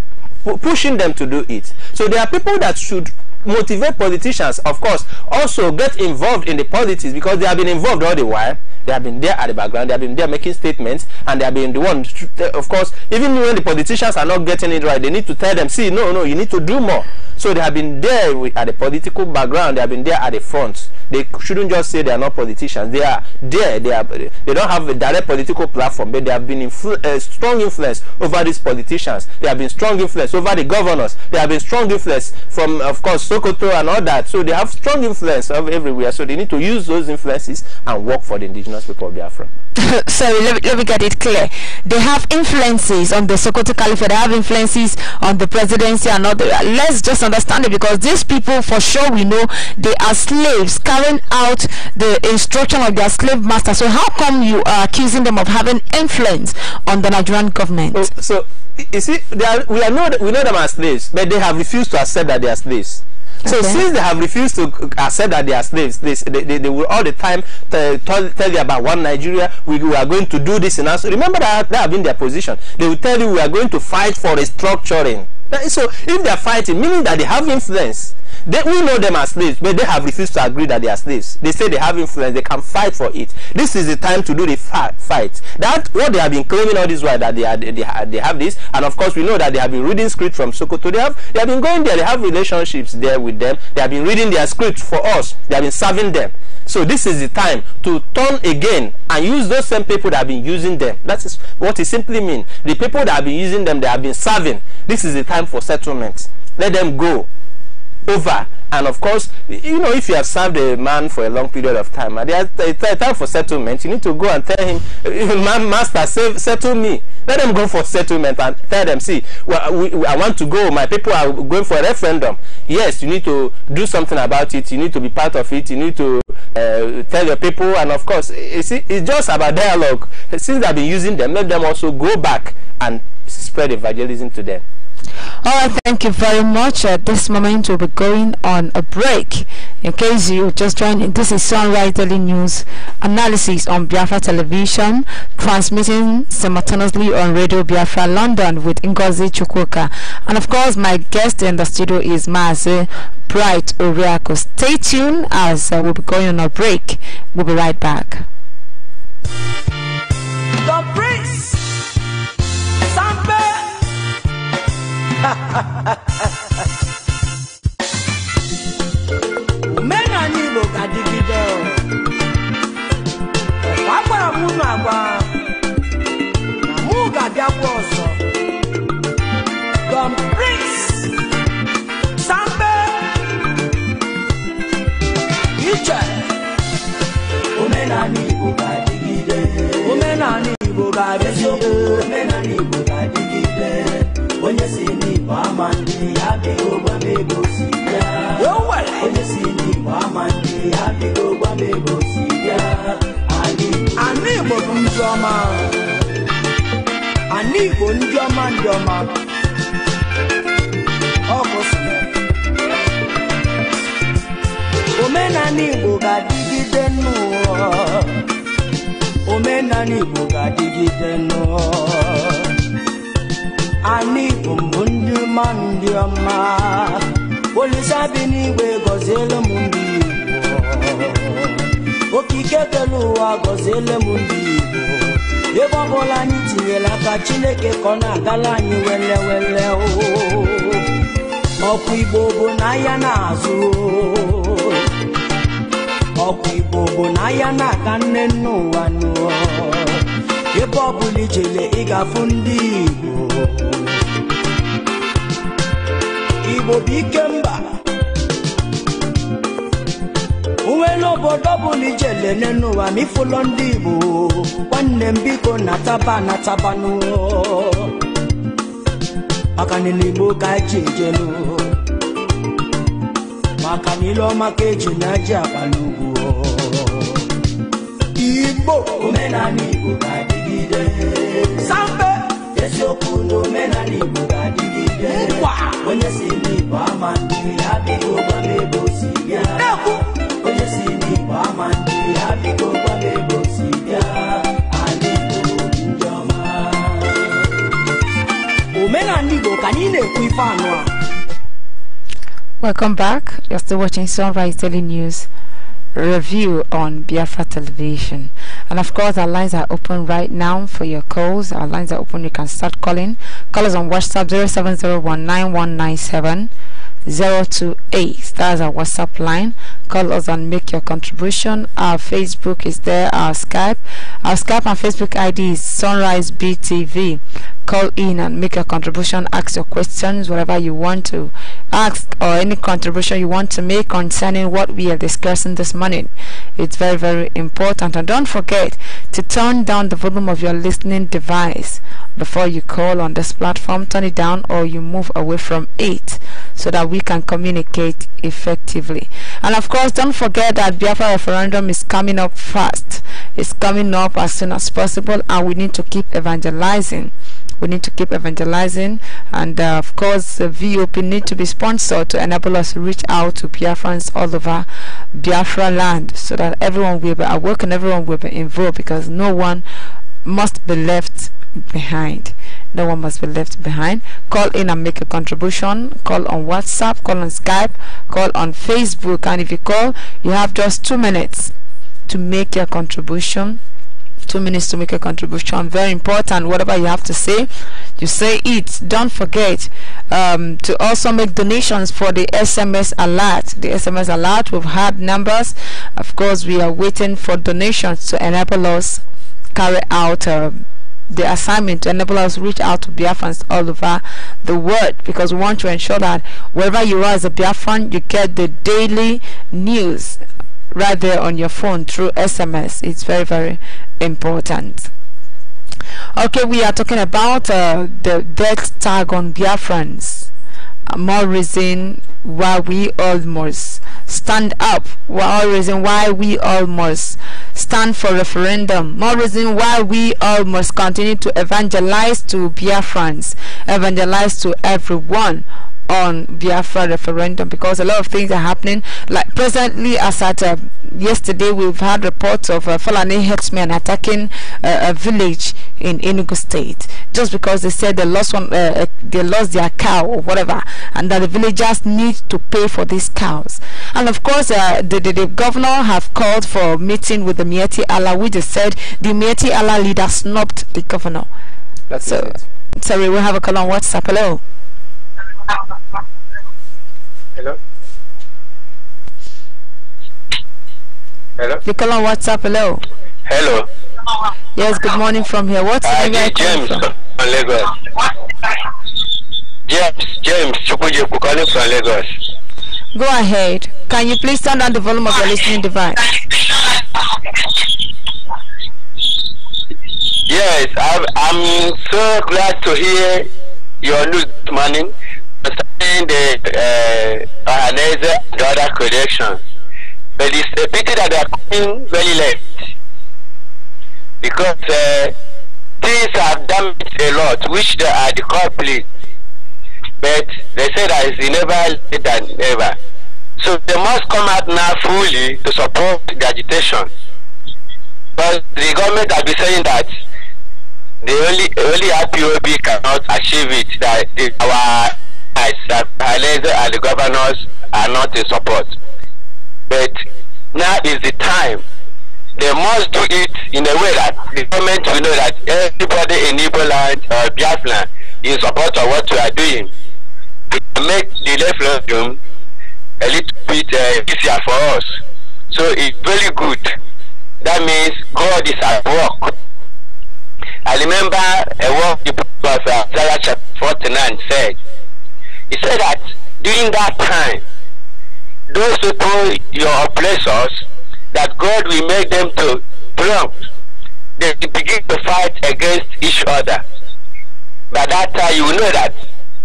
S6: pushing them to do it. So there are people that should motivate politicians, of course, also get involved in the politics, because they have been involved all the while. They have been there at the background, they have been there making statements, and they have been the one, of course, even when the politicians are not getting it right, they need to tell them, see, no, no, you need to do more. So they have been there with, at the political background, they have been there at the front. They shouldn't just say they are not politicians. They are there. They are. They don't have a direct political platform, but they have been influ uh, strong influence over these politicians. They have been strong influence over the governors. They have been strong influence from, of course, Sokoto and all that. So they have strong influence of everywhere. So they need to use those influences and work for the indigenous people of Biafra.
S3: Sorry, let me, let me get it clear. They have influences on the Sokoto Caliphate. They have influences on the presidency and all. The, let's just understand it, because these people, for sure, we know they are slaves carrying out the instruction of their slave master. So how come you are accusing them of having influence on the Nigerian government?
S6: Oh, so you see, they are, we are know we know them as slaves, but they have refused to accept that they are slaves. So okay. Since they have refused to accept that they are slaves, they, they, they, they will all the time tell, tell you about one Nigeria, we, we are going to do this and that. Remember that that have been their position. They will tell you we are going to fight for restructuring. So if they are fighting, meaning that they have influence, they, we know them as slaves, but they have refused to agree that they are slaves. They say they have influence, they can fight for it. This is the time to do the fight. That what they have been claiming all this while, that they are they, they, they have this, and of course we know that they have been reading script from Sokoto. They have they have been going there. They have relationships there with them. They have been reading their script for us. They have been serving them. So this is the time to turn again and use those same people that have been using them. That is what it simply means. The people that have been using them, they have been serving. This is the time for settlement. Let them go over. And of course, you know, if you have served a man for a long period of time, and there's a time for settlement, you need to go and tell him, man, master, save, settle me. Let them go for settlement and tell them, see, well, we, we, I want to go, my people are going for a referendum. Yes, you need to do something about it, you need to be part of it, you need to uh, tell your people, and of course, you see, it's just about dialogue. Since they've been using them, let them also go back and spread evangelism to them.
S3: Alright, thank you very much. At this moment, we'll be going on a break. In case you just joined in, this is Sunrise Daily News analysis on Biafra Television, transmitting simultaneously on Radio Biafra London with Ngozi Chukwuka. And of course, my guest in the studio is Mazi Bright Oriako. Stay tuned as uh, we'll be going on a break. We'll be right back.
S7: The Prince Sampe Mena nibo kadigide Papa munu agba Na muga biakwa oso The Prince Sampe Iche Omena nibo kadigide Omena nibo kadigide Omena nibo kadigide Onye sini pamandi abigo bamego siya. Onye sini pamandi abigo bamego siya. Ani ani bo njoma. Ani bo njoma njoma. Okosme. Omena ni bo gadigide no. Omena ni bo gadigide no. Ani bumbundi mandiama Polisa bini we gozele mundi Okiketelu wa gozele mundi Yeba bola ni tinyela ka Chineke kona gala ni wele wele o Oku ibobo na ya na azu Oku ibobo na ya na kanne no wanu Yeba buli jele iga fundi Igbo bikemba Uwelo bodo buli jele nenu wa mi fulo ndi Igbo Wanne mbiko nataba nataba no Maka nilibo kaji jelo Maka nilo makeji na jabalugu Igbo Omena ni Igbo kadigide Sampe Yeso kuno mena ni Igbo kadigide Onye sini pamandi abigo bamego siya. Onye sini pamandi abigo bamego siya. Abigo njoma. Omena nigo kanine kuifanwa.
S3: Welcome back. You're still watching Sunrise Daily News review on Biafra Television. And of course, our lines are open right now for your calls. Our lines are open. You can start calling. Call us on WhatsApp zero seven zero one nine one nine seven zero two eight. That's our WhatsApp line. Call us and make your contribution. Our Facebook is there. Our Skype. Our Skype and Facebook I D is Sunrise B T V. Call in and make your contribution. Ask your questions, whatever you want to ask, or any contribution you want to make concerning what we are discussing this morning. It's very, very important. And don't forget to turn down the volume of your listening device before you call on this platform. Turn it down or you move away from it so that we can communicate effectively. And of course, don't forget that Biafra referendum is coming up fast. It's coming up as soon as possible, and we need to keep evangelizing. We need to keep evangelizing, and uh, of course, the V O P need to be sponsored to enable us to reach out to Biafrans all over Biafra land, so that everyone will be awoken, everyone will be involved, because no one must be left behind. No one must be left behind. Call in and make a contribution. Call on WhatsApp, call on Skype, call on Facebook, and if you call, you have just two minutes to make your contribution. Two minutes to make a contribution. Very important. Whatever you have to say, you say it. Don't forget um, to also make donations for the S M S alert. The S M S alert, we've had numbers. Of course, we are waiting for donations to enable us carry out uh, the assignment, to enable us reach out to Biafrans all over the world, because we want to ensure that wherever you are as a Biafran, you get the daily news right there on your phone through S M S. It's very, very important. Okay, we are talking about uh, the death tag on Biafrans. more reason why we all must stand up, more reason why we all must stand for referendum, more reason why we all must continue to evangelize to Biafrans, evangelize to everyone on Biafra referendum, because a lot of things are happening. Like presently, as at uh, yesterday, we've had reports of uh, Fulani herdsmen attacking uh, a village in Enugu State just because they said they lost one, uh, they lost their cow or whatever, and that the villagers need to pay for these cows. And of course, uh, the, the the governor have called for a meeting with the Mieti Allah, which has said the Mieti Allah leader snubbed the governor.
S6: That's
S3: so.
S6: It.
S3: Sorry, we have a call on WhatsApp. Hello.
S8: Hello. Hello.
S3: You call on WhatsApp. Hello.
S8: Hello.
S3: Yes. Good morning from here. What's
S8: uh,
S3: the name?
S8: James from? from Lagos. James. James. Chukwujeku calling from Lagos.
S3: Go ahead. Can you please turn down the volume of your listening device?
S8: Yes, I'm, I'm so glad to hear your news this morning concerning the uh, Ohaneze and the other corrections. But it's a pity that they are coming very late, because uh, things have damaged a lot, which they are the culprits. But they say that it's never late than ever. So they must come out now fully to support the agitation. But the government has been saying that the only only I P O B cannot achieve it, that the, our and the governors are not in support. But now is the time. They must do it in a way that the government will know that everybody in Igbo land or Biafra is in support of what we are doing. It will make the referendum a little bit uh, easier for us. So it's very good. That means God is at work. I remember a word the book of uh, Isaiah chapter forty-nine said. He said that during that time, those people, your oppressors, that God will make them to plump. They begin to fight against each other. By that time, you will know that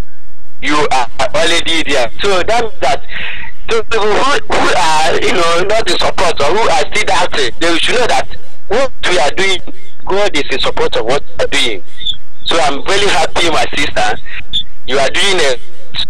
S8: you are already there. So that means that the people who, who are, you know, not in support or who are still doubting, they should know that what we are doing, God is in support of what we are doing. So I'm really happy, my sister. You are doing it,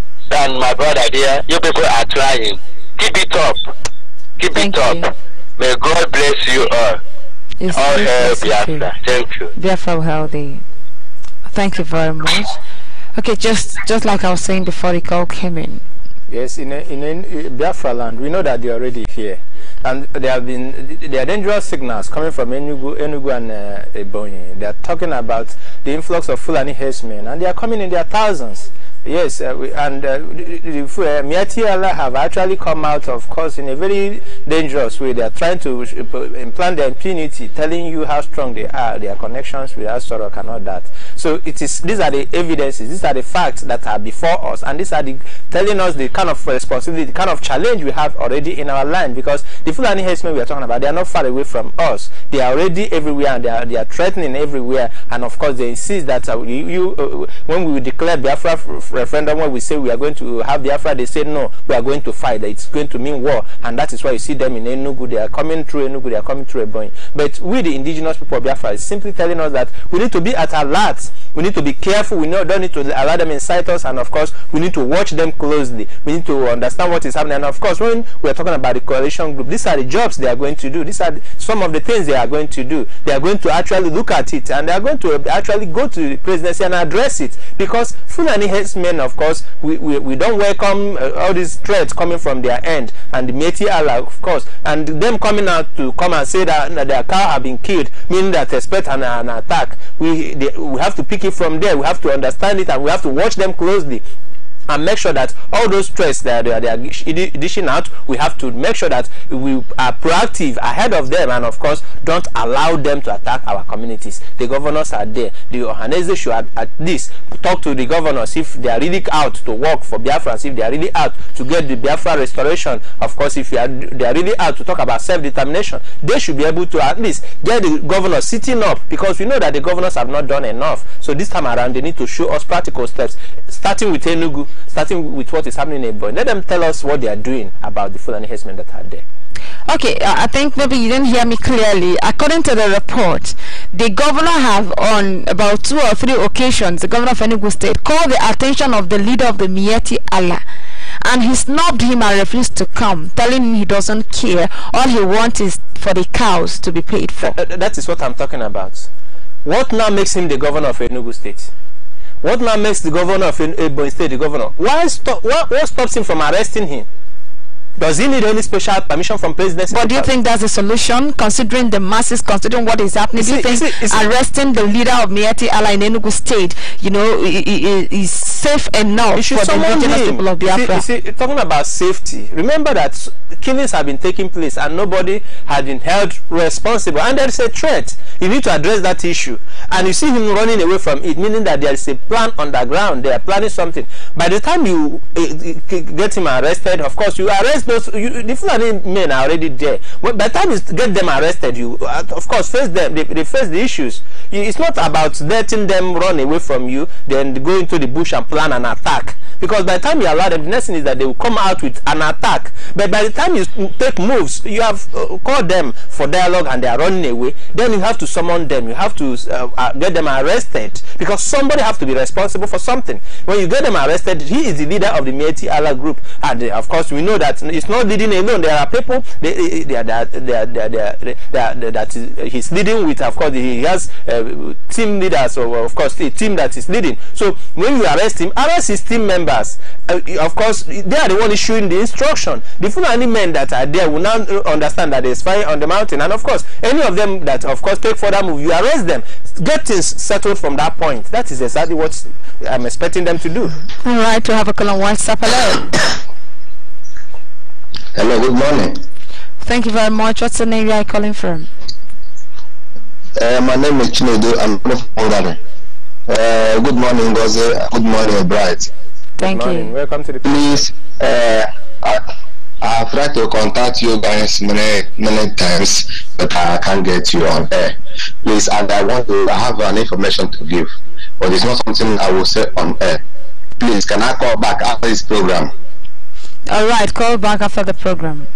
S8: and my brother there, you people are trying. Keep it up. Keep
S3: Thank
S8: it
S3: you.
S8: up. May God bless you all.
S3: Yes,
S8: all hail Biafra. Thank you.
S3: Biafra healthy. Thank you very much. Okay, just just like I was saying before the call came in.
S6: Yes, in a, in a, Biafra land, we know that they're already here, and there have been there are dangerous signals coming from Enugu, Enugu and uh, Ebonyi. They are talking about the influx of Fulani herdsmen, and they are coming in their thousands. Yes, uh, we, and uh, uh, Mieti Allah have actually come out, of course, in a very dangerous way. They are trying to implant their impunity, telling you how strong they are, their connections with Asorok and all that. So it is. These are the evidences. These are the facts that are before us, and these are the telling us the kind of responsibility, the kind of challenge we have already in our land. Because the Fulani herdsmen we are talking about, they are not far away from us. They are already everywhere, and they are they are threatening everywhere. And of course, they insist that uh, you, you uh, when we declare Biafra referendum, when we say we are going to have Biafra, they say no, we are going to fight. It's going to mean war, and that is why you see them in Enugu. They are coming through Enugu. They are coming through Ebonyi. But we, the indigenous people of Biafra, is simply telling us that we need to be at alert. We need to be careful. We don't need to allow them incite us, and of course, we need to watch them closely. We need to understand what is happening. And of course, when we are talking about the coalition group, these are the jobs they are going to do. These are some of the things they are going to do. They are going to actually look at it, and they are going to actually go to the presidency and address it. Because Fulani herdsmen, of course, we, we, we don't welcome uh, all these threats coming from their end, and the Mieti Allah, of course, and them coming out to come and say that, that their cow have been killed, meaning that expect an, an attack. We they, we have to pick it from there. We have to understand it, and we have to watch them closely, and make sure that all those threats that they are, they are dishing out, we have to make sure that we are proactive ahead of them, and of course don't allow them to attack our communities. The governors are there. The Ohaneze should at, at least talk to the governors if they are really out to work for Biafrans, if they are really out to get the Biafra restoration. Of course, if you are, they are really out to talk about self-determination, they should be able to at least get the governors sitting up, because we know that the governors have not done enough. So this time around, they need to show us practical steps, starting with Enugu. starting with what is happening in Ebonyi. Let them tell us what they are doing about the Fulani herdsmen that are there.
S3: Okay, uh, I think maybe you didn't hear me clearly. According to the report, the governor have on about two or three occasions, the governor of Enugu State, called the attention of the leader of the Miyetti Allah, and he snubbed him and refused to come, telling him he doesn't care. All he wants is for the cows to be paid for.
S6: Uh, that is what I'm talking about. What now makes him the governor of Enugu State? What now makes the governor of Ebonyi State the governor? Why stop? What, what stops him from arresting him? Does he need any special permission from presidency?
S3: But do you think that's a solution, considering the masses, considering what is happening? Do you think is it, is arresting the leader of Miyetti Allah in Enugu State, you know, is safe enough for the indigenous people of Biafra?
S6: You see, you see, talking about safety, remember that killings have been taking place and nobody had been held responsible, and there is a threat. You need to address that issue. And you see him running away from it, meaning that there is a plan underground. They are planning something. By the time you uh, get him arrested, of course, you arrest those. You, the Fulani men are already there. But by the time you get them arrested, you, uh, of course, face them. They, they face the issues. It's not about letting them run away from you, then go into the bush and plan an attack. Because by the time you allow them, the next thing is that they will come out with an attack. But by the time you take moves, you have uh, called them for dialogue and they are running away, then you have to summon them. You have to uh, uh, get them arrested, because somebody has to be responsible for something. When you get them arrested, he is the leader of the Miyetti Allah group. And uh, of course, we know that it's not leading alone. There are people they, they are, they are, they are, they are, they are, they are, they are, that he's leading with. Of course, he has uh, team leaders, or of course, a team that is leading. So when you arrest him, arrest his team members. Uh, of course, they are the one issuing the instruction. The Fulani men that are there will now understand that there is fire on the mountain, and of course, any of them that of course take further move, you arrest them, get things settled from that point. That is exactly what I'm expecting them to do.
S3: All right, to have a call on WhatsApp. Hello.
S9: Hello, good morning.
S3: Thank you very much. What's the name you are calling from?
S9: Uh, my name is Chinedu. I'm from Hungary. Uh, good morning, Ngozi. Good morning, Bright.
S3: Thank you.
S6: Welcome to the
S9: please. Uh, I, I have tried to contact you guys many many times, but I can't get you on air. Please, and I want to I have an information to give, but it's not something I will say on air. Please, can I call back after this program?
S3: All right, call back after the program.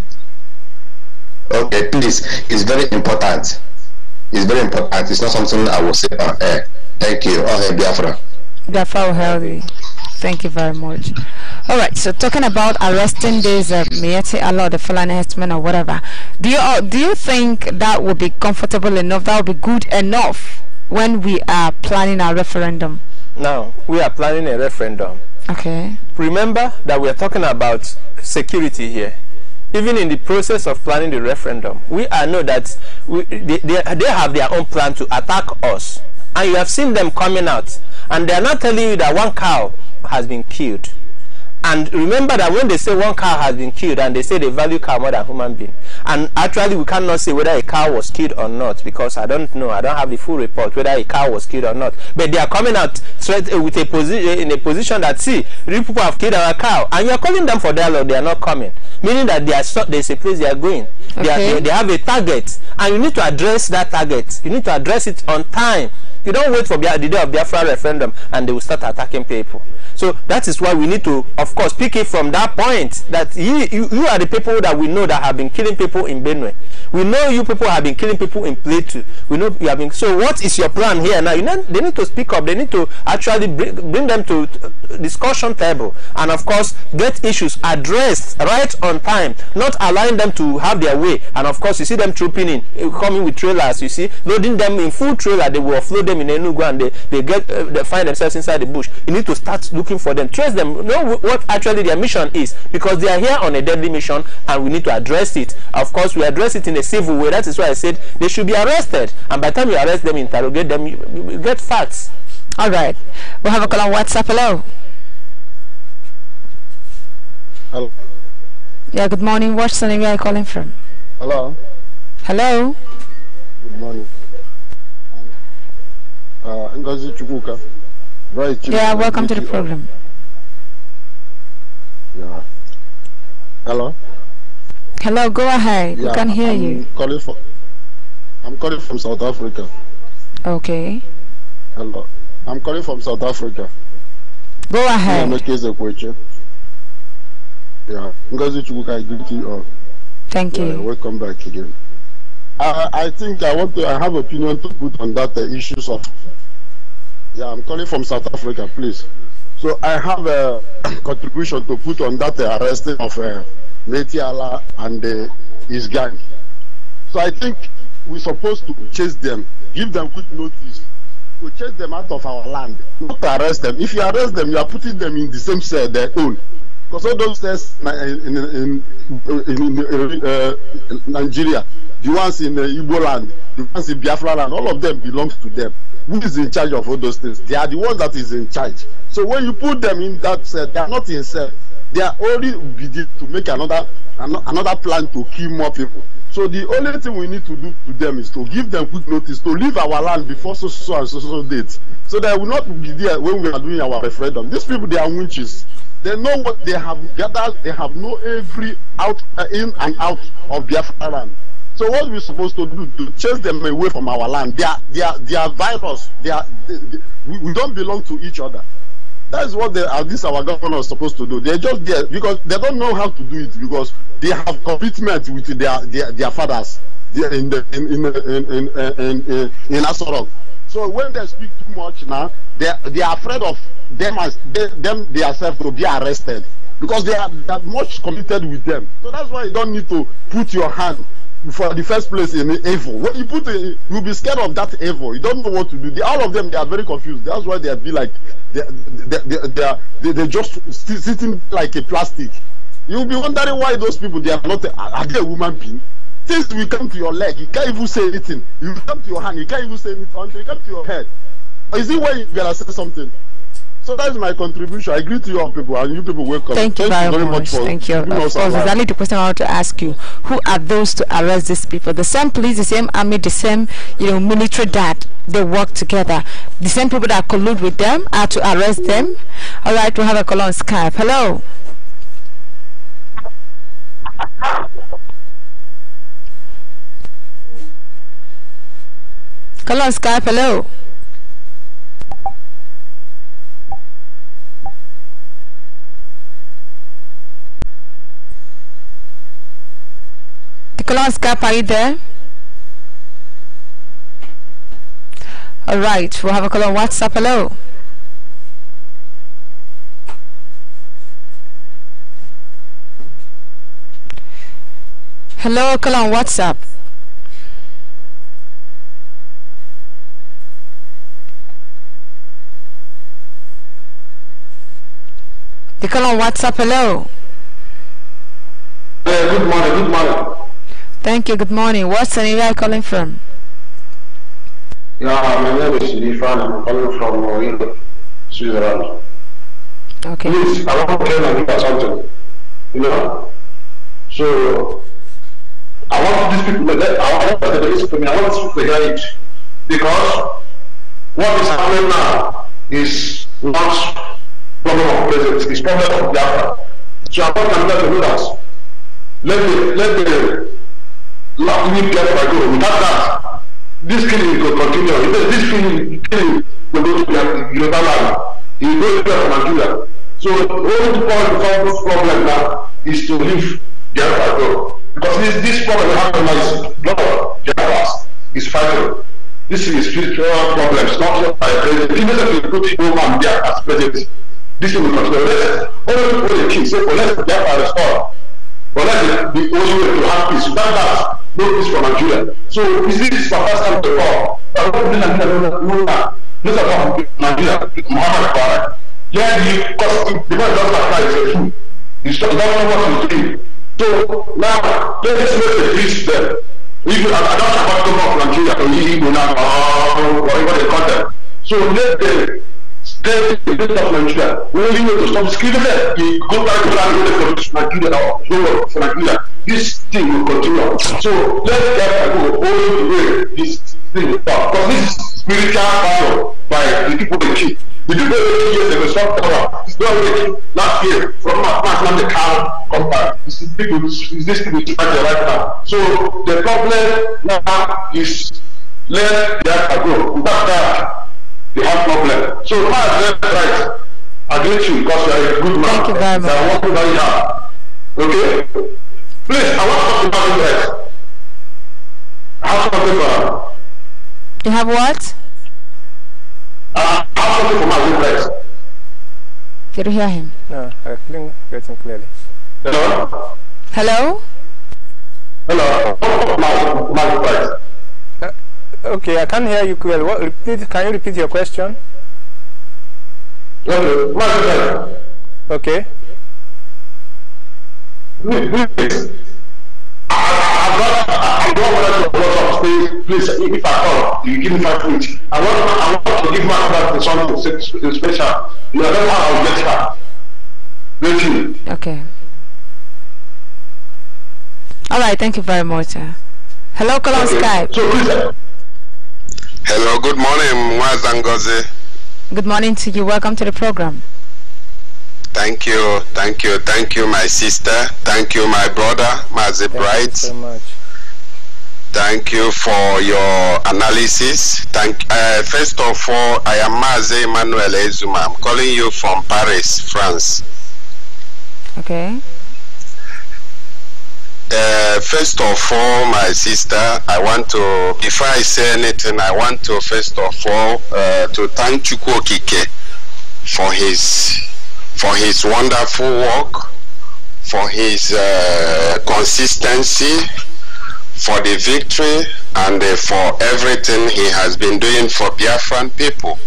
S9: Okay, please. It's very important. It's very important. It's not something I will say on air. Thank you. Okay, Biafra.
S3: Biafra will help you. Thank you very much. All right, so talking about arresting these uh, Miyetti Allah, the Fulani herdsmen or whatever, do you uh, do you think that would be comfortable enough? That would be good enough when we are planning our referendum?
S6: Now we are planning a referendum.
S3: Okay.
S6: Remember that we are talking about security here. Even in the process of planning the referendum, we are know that we, they, they, they have their own plan to attack us, and you have seen them coming out, and they are not telling you that one cow has been killed. And remember that when they say one cow has been killed, and they say they value cow more than human being, and actually we cannot say whether a cow was killed or not, because I don't know, I don't have the full report whether a cow was killed or not. But they are coming out straight with a position in a position that, see, real people have killed our cow, and you are calling them for dialogue. They are not coming, meaning that they are so, there's a place they are going. Okay. They, are, they, they have a target, and you need to address that target. You need to address it on time. You don't wait for the day of Biafra referendum and they will start attacking people. So that is why we need to, of course, pick it from that point that you, you, you are the people that we know that have been killing people in Benue. We know you people have been killing people in Plateau. We know you have been. So what is your plan here now? You know, they need to speak up. They need to actually bring, bring them to discussion table, and of course get issues addressed right on time, not allowing them to have their way. And of course, you see them trooping in, coming with trailers. You see, loading them in full trailer. They will offload them in Enugu, and they they get uh, they find themselves inside the bush. You need to start looking for them, trace them, know what actually their mission is, because they are here on a deadly mission, and we need to address it. Of course, we address it in a civil way. That is why I said they should be arrested, and by the time you arrest them, interrogate them, you, you get facts.
S3: All right, we'll have a call on WhatsApp. Hello.
S10: Hello.
S3: Yeah, good morning. What's the name you are calling from?
S10: Hello.
S3: Hello.
S10: Good morning. Uh, Ngozi Chukwuka. Right.
S3: Yeah, welcome to the program.
S10: Yeah. Hello.
S3: Hello, go ahead.
S10: Yeah,
S3: we can hear
S10: I'm
S3: you.
S10: Calling for, I'm calling from South Africa.
S3: Okay.
S10: Hello. I'm calling from South Africa.
S3: Go ahead.
S10: Yeah, Ngozi Chukwuka, I greet you all.
S3: Thank you.
S10: Yeah, welcome back again. Uh, I think I want to. I have opinion to put on that uh, issues of. Yeah, I'm calling from South Africa, please. So I have a contribution to put on that uh, arresting of uh, Metiala and uh, his gang. So I think we're supposed to chase them, give them quick notice, to chase them out of our land, not to arrest them. If you arrest them, you are putting them in the same cell they own. Because all those cells in, in, in, in uh, Nigeria, the ones in uh, Igbo land, the ones in Biafra land, all of them belongs to them. Who is in charge of all those things? They are the ones that is in charge. So when you put them in that cell, they are not in cell. They are only beginning to make another another plan to kill more people. So the only thing we need to do to them is to give them quick notice to leave our land before so so and so so date, so they will not be there when we are doing our referendum. These people, they are witches. They know what they have gathered. They have know every out uh, in and out of Biafra land. So what we're supposed to do to chase them away from our land? They are they are they are virus. They are they, they, we, we don't belong to each other. That's what they are. This our governor is supposed to do. They're just there because they don't know how to do it, because they have commitment with their their, their fathers in the in in in in, in, in, in Asorok. So when they speak too much now, they they are afraid of them as they, them themselves to be arrested, because they are that much committed with them. So that's why you don't need to put your hand for the first place in evil. When you put it, you'll be scared of that evil. You don't know what to do. They, all of them, they are very confused. That's why they be like they they they, they are they, they just sitting like a plastic. You'll be wondering why those people, they are not a, are they a human being? Things will come to your leg, you can't even say anything. You come to your hand, you can't even say anything until you come to your head. Is it where you gotta say something? So that's my contribution. I agree to you all people, and you people welcome.
S3: Thank you very, very much. much Thank you. Of course, exactly the question I want to ask you: who are those to arrest these people? The same police, the same army, the same you know military that they work together. The same people that collude with them are to arrest them. All right, we have a call on Skype. Hello. Call on Skype. Hello. Call on Skype. Are you there? All right. We'll have a call on WhatsApp. Hello. Hello. Call on WhatsApp. The call on WhatsApp. Hello.
S5: Uh, good morning. Good morning.
S3: Thank you. Good morning. What's the name you are calling from?
S5: Yeah, my name is Lifan. I'm calling from Europe, Switzerland.
S3: Okay.
S5: Please, I want to tell you something. You know, so I want these people. I want to listen to me. I want these people to hear it, because what is happening now is not problem of president. It's problem of Biafra. So I want them to know that. Let the let the let me get my go. Without that, this killing will continue. This killing, killing will go to the Yoruba land. It will go to Nigeria. So the only point to solve this problem now is to leave Biafra go. Because this this problem happens now is lot of Biafra is fighting. This is spiritual problems, not just by president. Even if you put Igbo man there as president, this will continue. Let's only people the king say, well, let's Biafra restore. But that's the only way to have peace. Without that, no peace for Nigeria. So is this for first time to call? I don't believe Nigeria, no, no, no. Let's talk about Nigeria, Muhammad Buhari. Yeah, because the man doesn't apply is a fool. He doesn't know what he's doing. So now, let's make a peace there. Even I don't have to come from Nigeria to Igbo now, or whatever they call them. So let the state the state of Nigeria, we only need to stop killing them. We go back to land to Nigeria or go for Nigeria. This thing will continue. So let's get go all the way this thing will stop. Because this is spiritual battle by the people they keep. The people they keep, they will stop power. It's not like last year from Mass the car come back. This is people this thing is right now. So the problem now is let that go. Without that, they have problem. So as left right, against you because you are a good man.
S3: Thank you very much.
S5: I want to very hard. Okay? Please, I want to talk about this. I have something for
S3: You have what?
S5: I have something for my request.
S3: Did you hear him?
S6: No, I couldn't get him clearly.
S5: Hello?
S3: Hello?
S5: Hello? My, my request.
S6: Uh, okay, I can't hear you clearly. What, repeat, can you repeat your question?
S5: Okay, my request.
S6: Okay.
S5: Please, I don't want to go up space. Please, if I call, you give me five minutes. I want, I want to give my brother something special. You know, that's how I'll get her. Thank you.
S3: Okay. All right, thank you very much. Uh, hello, call on
S5: Okay.
S3: Skype.
S5: So, please.
S11: Hello, good morning, Mwazangozi.
S3: Good morning to you. Welcome to the program.
S11: Thank you, thank you, thank you, my sister. Thank you, my brother, Mazi Bright.
S6: Thank you so much.
S11: Thank you for your analysis. Thank. Uh, first of all, I am Mazi Emmanuel Ezuma. I'm calling you from Paris, France.
S3: Okay.
S11: Uh, first of all, my sister, I want to, before I say anything, I want to first of all uh, to thank Chukwu Okike for his for his wonderful work, for his uh, consistency, for the victory, and uh, for everything he has been doing for Biafran people.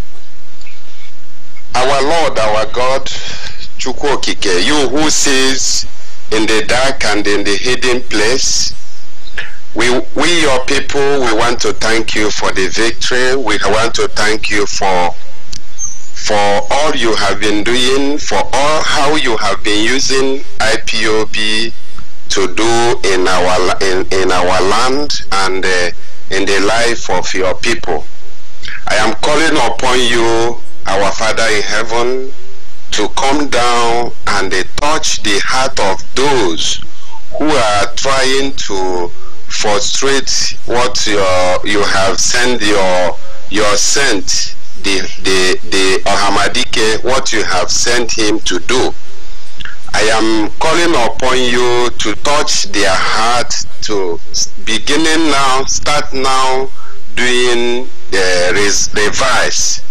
S11: Our Lord, our God, Chukwu Okike, you who sees in the dark and in the hidden place, we, we your people, we want to thank you for the victory. We want to thank you for for all you have been doing, for all how you have been using I P O B to do in our in, in our land and uh, in the life of your people. I am calling upon you, our Father in heaven, to come down and uh, touch the heart of those who are trying to frustrate what your, you have sent your your sent the the the Ohamadike, what you have sent him to do. I am calling upon you to touch their heart, to beginning now, start now doing the uh, revise.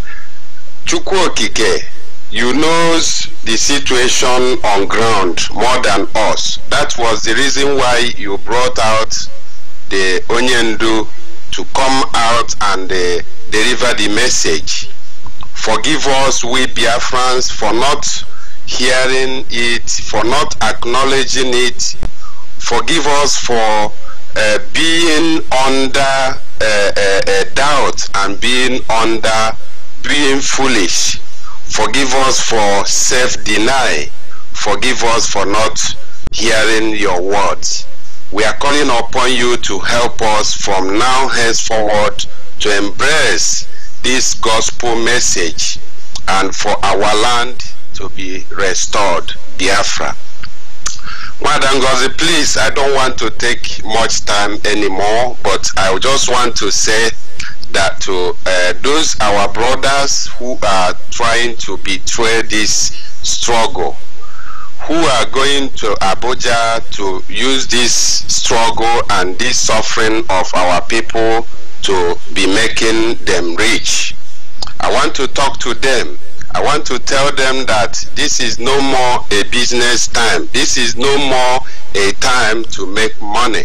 S11: Chukwu Okike, you knows the situation on ground more than us. That was the reason why you brought out the Onyendu to come out and uh, deliver the message. Forgive us, we Biafrans, for not hearing it, for not acknowledging it. Forgive us for uh, being under uh, uh, uh, doubt and being under being foolish. Forgive us for self-denial. Forgive us for not hearing your words. We are calling upon you to help us from now henceforward to embrace this gospel message and for our land to be restored, Biafra. Madam Ngozi, please, I don't want to take much time anymore, but I just want to say that to uh, those our brothers who are trying to betray this struggle, who are going to Abuja to use this struggle and this suffering of our people to be making them rich. I want to talk to them. I want to tell them that this is no more a business time. This is no more a time to make money.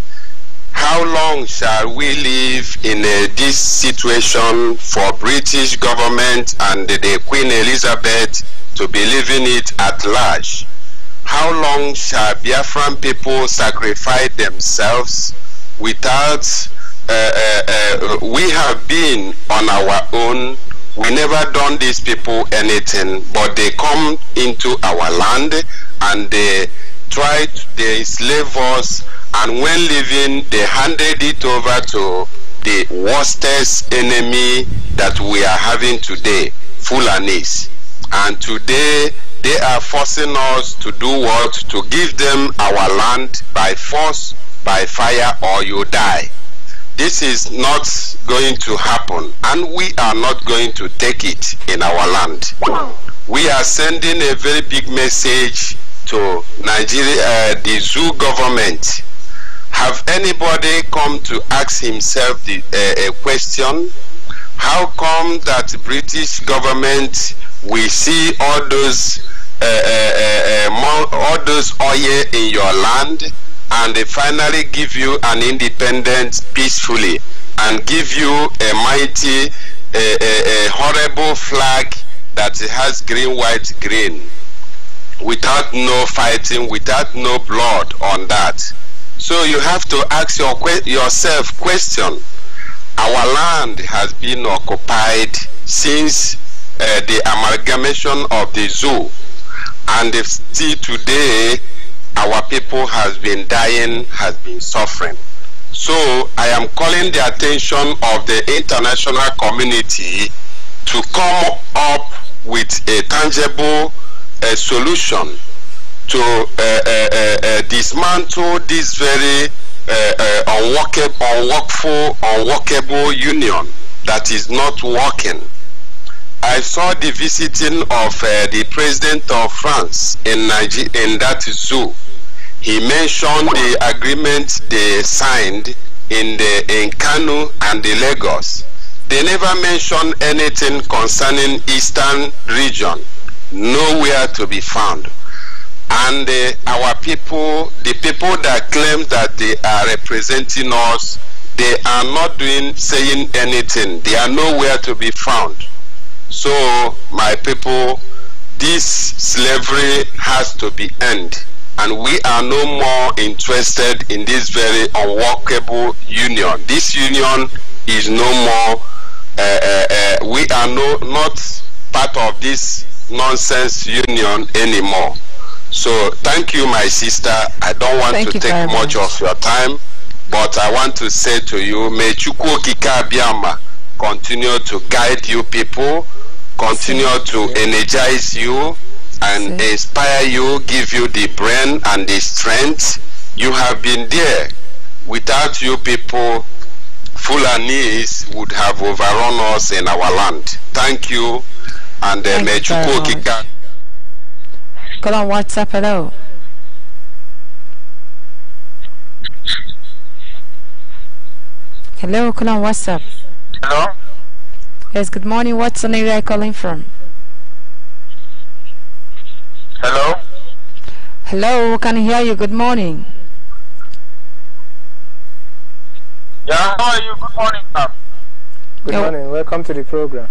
S11: How long shall we live in a, this situation for British government and the Queen Elizabeth to be living it at large? How long shall Biafran people sacrifice themselves without, uh, uh, uh, we have been on our own. We never done these people anything, but they come into our land and they try to they enslave us, and when leaving, they handed it over to the worstest enemy that we are having today, Fulanis. And today, they are forcing us to do what? To give them our land by force, by fire, or you die. This is not going to happen, and we are not going to take it in our land. We are sending a very big message to Nigeria, uh, the zoo government. Have anybody come to ask himself the, uh, a question? How come that British government will see all those uh, uh, uh, all those oil in your land, and they finally give you an independence peacefully, and give you a mighty, a, a, a horrible flag that has green, white, green, without no fighting, without no blood on that? So you have to ask your, yourself question. Our land has been occupied since uh, the amalgamation of the zoo, and still today our people has been dying, has been suffering. So I am calling the attention of the international community to come up with a tangible uh, solution to uh, uh, uh, uh, dismantle this very uh, uh, unworkable, unworkful, unworkable union that is not working. I saw the visiting of uh, the president of France in Nigeria, in that zoo. He mentioned the agreement they signed in the in Kano and the Lagos. They never mentioned anything concerning Eastern region. Nowhere to be found. And uh, our people, the people that claim that they are representing us, they are not doing, saying anything. They are nowhere to be found. So, my people, this slavery has to be ended. And we are no more interested in this very unworkable union. This union is no more, uh, uh, uh, we are no, not part of this nonsense union anymore. So thank you, my sister. I don't want thank to take much, much of your time, but I want to say to you, may Chukwu Okike Abiama continue to guide you people, continue to energize you and inspire you, give you the brain and the strength. You have been there. Without you people, Fulanis would have overrun us in our land. Thank you, and uh, may Chukwu Okike.
S3: Call on WhatsApp, hello. Hello, call on WhatsApp.
S12: Hello?
S3: Yes, good morning. What's the name you are calling from?
S12: Hello?
S3: Hello, can I hear you? Good morning.
S12: Yeah, how are you? Good morning, ma'am.
S6: Good Yo. morning. Welcome to the program.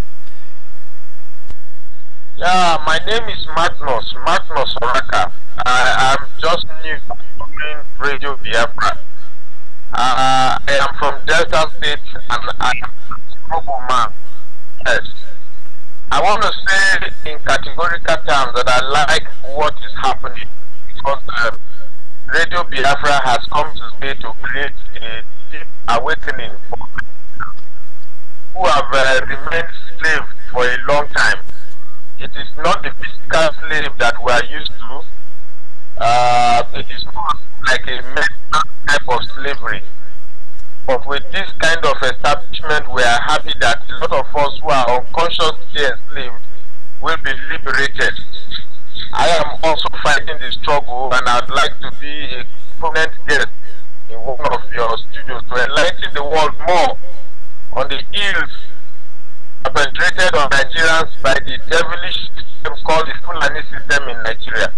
S12: Yeah, my name is Magnus, Magnus Oraka. I am just new to Radio Biafra. Uh, I am from Delta State and I am a struggle man. Yes. I want to say in categorical terms that I like what is happening because uh, Radio Biafra has come to stay to create a deep awakening for people who have uh, remained slaves for a long time. It is not the physical slave that we are used to. Uh, it is more like a mental type of slavery. But with this kind of establishment, we are happy that a lot of us who are unconsciously enslaved will be liberated. I am also fighting the struggle, and I'd like to be a prominent guest in one of your studios to enlighten the world more on the ills perpetrated on Nigerians by the devilish system called the Fulani system in Nigeria.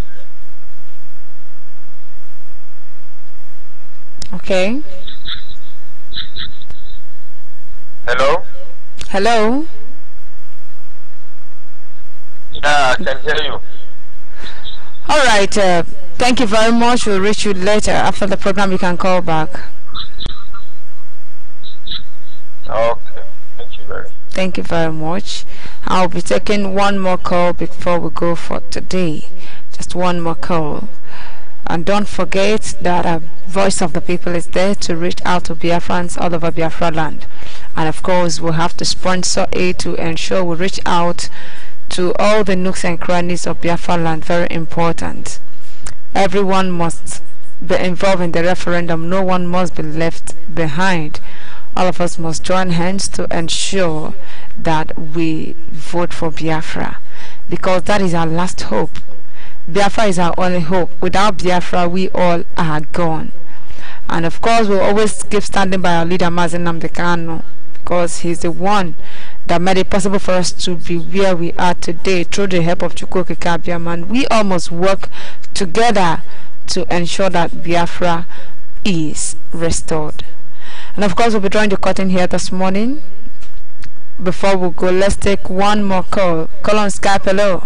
S3: Okay.
S12: Hello?
S3: Hello?
S12: Yeah, I can hear you.
S3: All right. Uh, thank you very much. We'll reach you later. After the program, you can call back.
S12: Okay. Thank you very much.
S3: Thank you very much. I'll be taking one more call before we go for today. Just one more call. And don't forget that a Voice of the People is there to reach out to Biafrans all over Biafra land. And of course, we'll have to sponsor it to ensure we reach out to all the nooks and crannies of Biafra land. Very important. Everyone must be involved in the referendum. No one must be left behind. all of us must join hands to ensure that we vote for Biafra, because that is our last hope. Biafra is our only hope. Without Biafra, we all are gone. And of course, we'll always keep standing by our leader, Mazi Nnamdi Kanu, because he's the one that made it possible for us to be where we are today through the help of Chukwu Okike Abiama. And we all must work together to ensure that Biafra is restored. And of course, we'll be drawing the curtain here this morning. Before we go, let's take one more call. Call on Skype. Hello.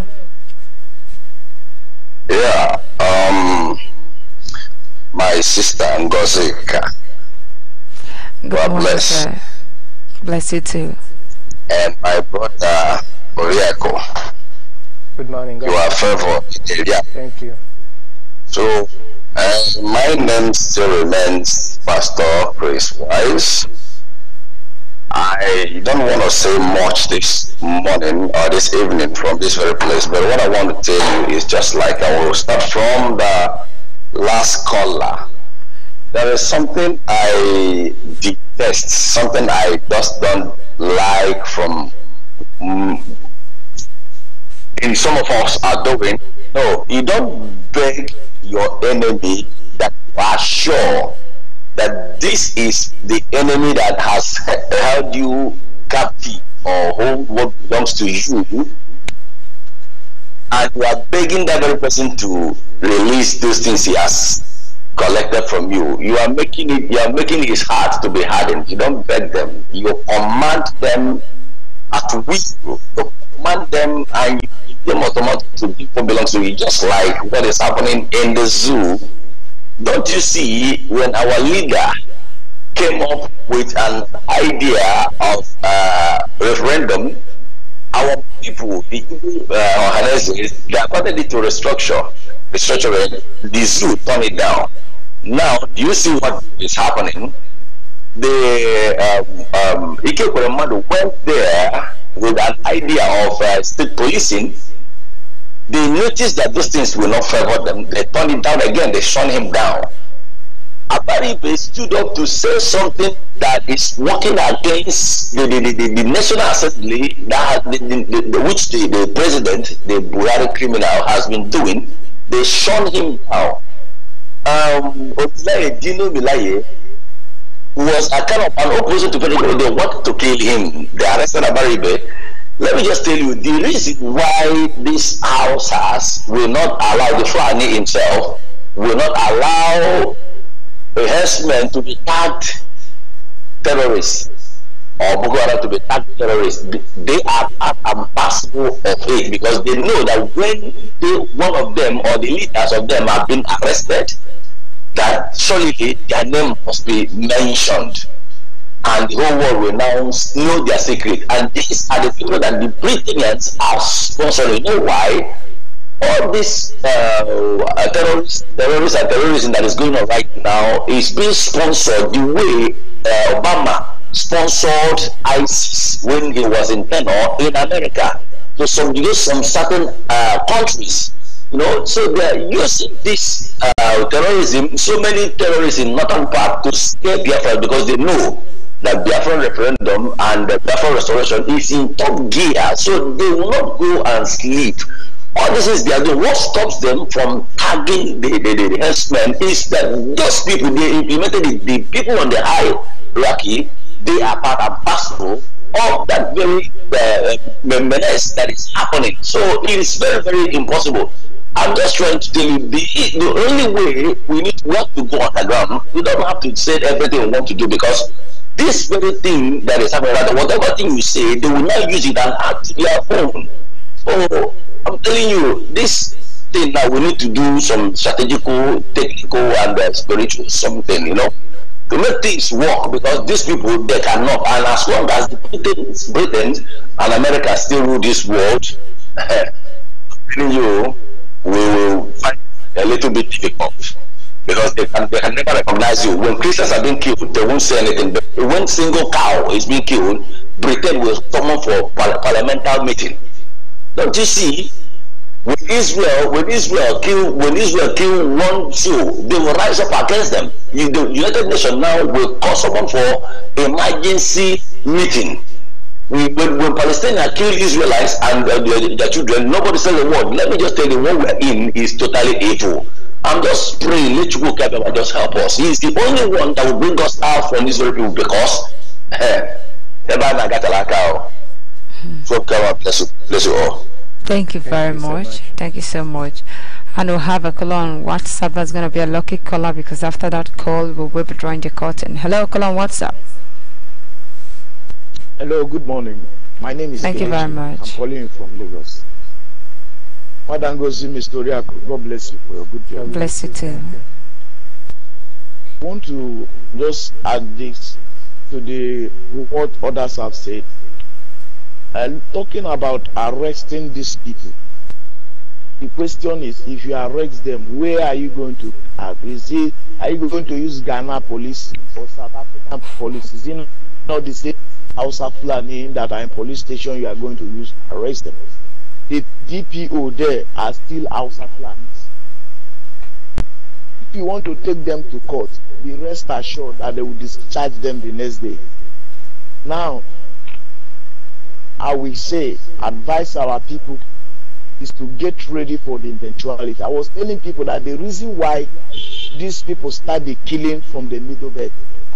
S9: Yeah, um, my sister Ngozi.
S3: Good
S9: God
S3: morning,
S9: bless.
S3: sir. Bless you too.
S9: And my brother Oriako.
S6: Good morning.
S9: You are favored in area.
S6: Thank you.
S9: So, uh, my name still remains Pastor Chris Wise. I don't want to say much this morning or this evening from this very place, but what I want to tell you is just like I will start from the last caller. There is something I detest, something I just don't like from um, in some of us are doing. No, you don't beg your enemy that you are sure that this is the enemy that has held you captive or hold what belongs to you, and you are begging that very person to release those things he has collected from you. You are making it, you are making his heart to be hardened. You don't beg them, you command them at will. You command them and you give them automatically to people belongs to you, just like what is happening in the zoo. Don't you see, when our leader came up with an idea of uh, referendum, our people, the uh, organizations, they wanted it to restructure, restructure the zoo, turn it down. Now, do you see what is happening? The um, um, Ike Ekweremadu went there with an idea of uh, state policing. They noticed that those things will not favor them. They turned it down again. They shut him down. Abaribe stood up to say something that is working against the, the, the, the National Assembly, that the, the, the, which the, the president, the Buhari criminal, has been doing. They shut him down. Um, Otilaye Dino Milaye was a kind of an opposite to president. They wanted to kill him. They arrested Abaribe. Let me just tell you, the reason why this house has will not allow the Fulani himself, will not allow a herdsman to be tagged terrorists or Boko Haram to be tagged terrorists. They are ambassadors of it, because they know that when they, one of them or the leaders of them have been arrested, that surely their name must be mentioned. And the whole world will now know their secret. And these are the people that the Britons are sponsoring. You know why? All this uh, terrorist, terrorist and terrorism that is going on right now is being sponsored the way uh, Obama sponsored ISIS when he was in tenure in America. So some, you know, some certain uh, countries, you know, so they are using this uh, terrorism, so many terrorists in northern part to scare Biafra, because they know that Biafran referendum and the Biafran restoration is in top gear, so they will not go and sleep. All this is they are doing. What stops them from tagging the, the, the, the herdsmen is that those people, they implemented the, the people on the hierarchy, they are part and parcel of that very uh, menace that is happening. So it is very, very impossible. I'm just trying to tell you, the, the only way we need we have to go underground. We don't have to say everything we want to do, because this very thing that is happening, whatever thing you say, they will not use it and act their own. So I'm telling you, this thing now, we need to do some strategical, technical, and uh, spiritual something, you know, to make things work, because these people, they cannot. And as long as the Britons, Britons and America still rule this world, I'm telling you, we will find it a little bit difficult. Because they can, they can never recognize you. When Christians are being killed, they won't say anything. But when single cow is being killed, Britain will summon for par parliamentary meeting. Don't you see?
S13: When Israel, when Israel kill, when Israel kill one Jew, they will rise up against them. You, the United Nations now will call someone for emergency meeting. When, when Palestinians kill Israelites and uh, their, their children, nobody says a word. Let me just tell you, what we're in is totally evil. I'm just praying, let you go, Kababa, just help us. He's the only one that will bring us out from Israel people because eh, so God bless you, bless you all.
S3: Thank you very Thank you much. So much. Thank you so much. And we'll have a caller on WhatsApp that's going to be a lucky caller because after that call, we will be drawing the curtain. Hello, caller on WhatsApp.
S14: Hello, good morning. My name is
S3: Thank Kelechi. You very much.
S14: I'm calling you from Lagos. Madam Gozi, Mister Oriako, God bless you for your good job.
S3: Bless you too.
S14: I want to just add this to the what others have said. And talking about arresting these people, the question is, if you arrest them, where are you going to have? Is it, are you going to use Ghana police or South African police? Is it not the same Hausa Fulani that are in police station you are going to use arrest them? The D P O there are still Hausa Fulanis. If you want to take them to court, be rest assured that they will discharge them the next day. Now, I will say, advise our people is to get ready for the eventuality. I was telling people that the reason why these people start the killing from the Middle Belt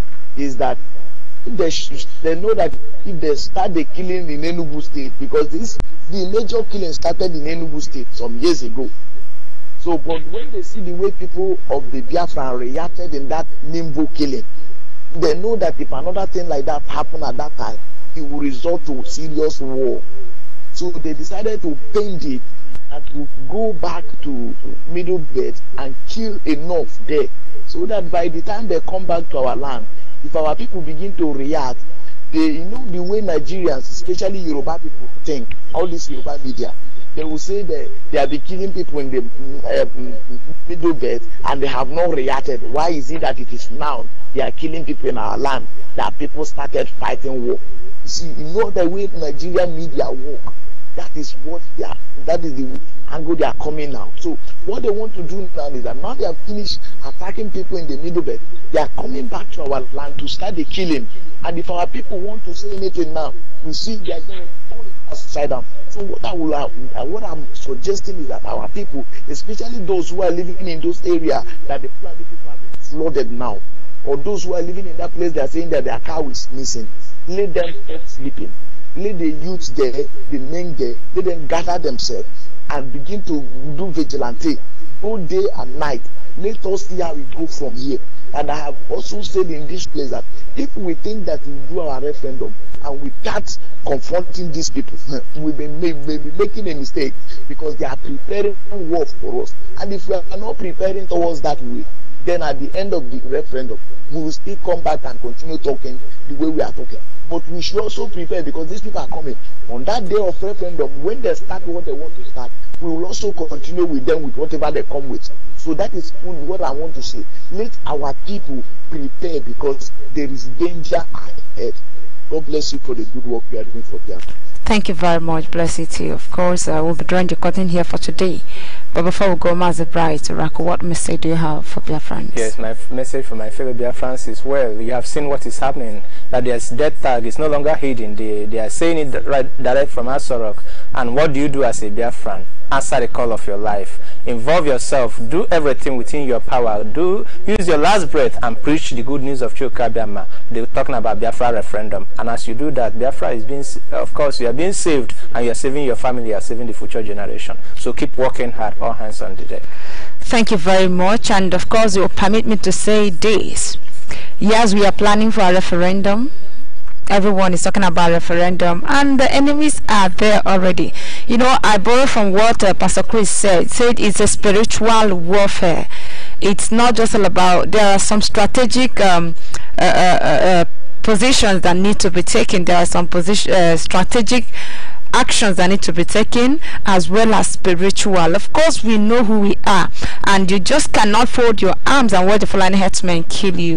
S14: is that if they, should, they know that if they start the killing in Enugu State, because this the major killing started in Enugu State some years ago. So, but when they see the way people of the Biafra reacted in that Nimbo killing, they know that if another thing like that happened at that time, it will result to serious war. So they decided to paint it and to go back to Middle Belt and kill enough there, so that by the time they come back to our land, if our people begin to react, they, you know, the way Nigerians, especially Yoruba people, think, all this Yoruba media, they will say that they have been killing people in the uh, Middle Belt and they have not reacted. Why is it that it is now they are killing people in our land that people started fighting war? You see, you know the way Nigerian media work. That is what they are, that is the angle they are coming now. So what they want to do now is that now they have finished attacking people in the Middle Belt, they are coming back to our land to start the killing. And if our people want to say anything now, you see they are going to turn it upside down. So what I will, uh, what I'm suggesting is that our people, especially those who are living in those areas that the flooded people have been flooded now, or those who are living in that place, they are saying that their cow is missing, let them stop sleeping. Let the youth there, the men there, let them gather themselves and begin to do vigilante all day and night. Let us see how we go from here. And I have also said in this place that if we think that we do our referendum and we start confronting these people, we may, may, may be making a mistake, because they are preparing war for us. And if we are not preparing towards that way, then at the end of the referendum, we will still come back and continue talking the way we are talking. But we should also prepare, because these people are coming. On that day of referendum, when they start what they want to start, we will also continue with them with whatever they come with. So that is what I want to say. Let our people prepare, because there is danger ahead. God bless you for the good work you are doing for Biafra.
S3: Thank you very much. Bless you too. Of course, uh, we'll be drawing the curtain here for today. But before we go, Master Bright, Rako, what message do you have for Biafrans?
S6: Yes, my message for my fellow Biafrans is, well, you have seen what is happening, that there's death tag is no longer hidden. They, they are saying it right direct from Asorok. And what do you do as a Biafran? Answer the call of your life. Involve yourself. Do everything within your power. Do use your last breath and preach the good news of Chuka Biama. They're talking about Biafra referendum. And as you do that, Biafra is being, of course, you are being saved, and you are saving your family, you are saving the future generation. So keep working hard, all hands on the deck.
S3: Thank you very much. And of course, you will permit me to say this. Yes, we are planning for a referendum. Everyone is talking about referendum, and the enemies are there already. You know, I borrow from what uh, Pastor Chris said. Said it's a spiritual warfare. It's not just all about. There are some strategic um, uh, uh, uh, positions that need to be taken. There are some position uh, strategic actions that need to be taken, as well as spiritual. Of course, we know who we are, and you just cannot fold your arms and watch the Fulani herdsmen kill you.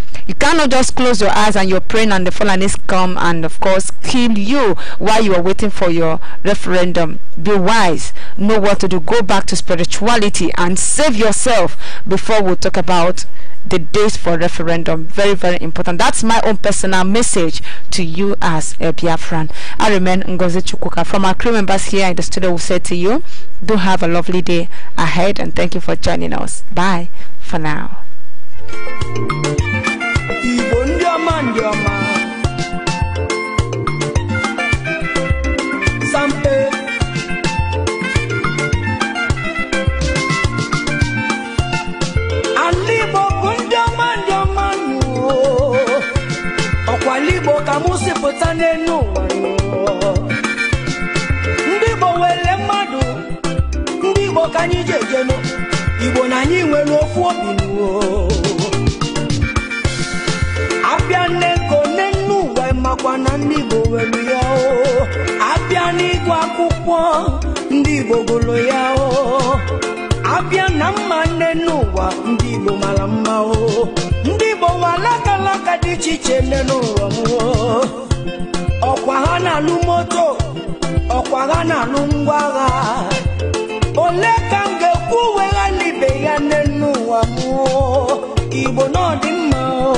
S3: You cannot just close your eyes and you're praying and the Fulanis come and of course kill you while you are waiting for your referendum. Be wise, know what to do, go back to spirituality and save yourself before we talk about the days for referendum. Very, very important. That's my own personal message to you as a Biafran. I remain Ngozi Chukwuka. From our crew members here in the studio, we say to you, do have a lovely day ahead and thank you for joining us. Bye for now.
S7: Libo kamusi putane no Ndibo wele madu Ndibo kanyi jejeno Ibo na nyi nwere ofu obinu Abia neko nenu wa makwa na ndibo welu yao Abia n'igwe akwụkwọ ndibo golo yao Abia na mma nenu wa ndibo mara mma o Ndibo walaka laka di chiche nenu wa Okwa hana lumoto Okwa hana lungwaga Oleka nge kuwe ganibe ya nenu wa Ibo no di mma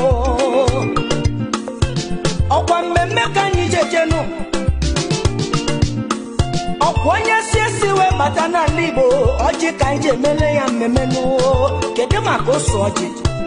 S7: Okwa mmemme kanyi jejenu Okwa nye siesiwe batana libo Oji kanje mele ya mmemenu Kede makoso oji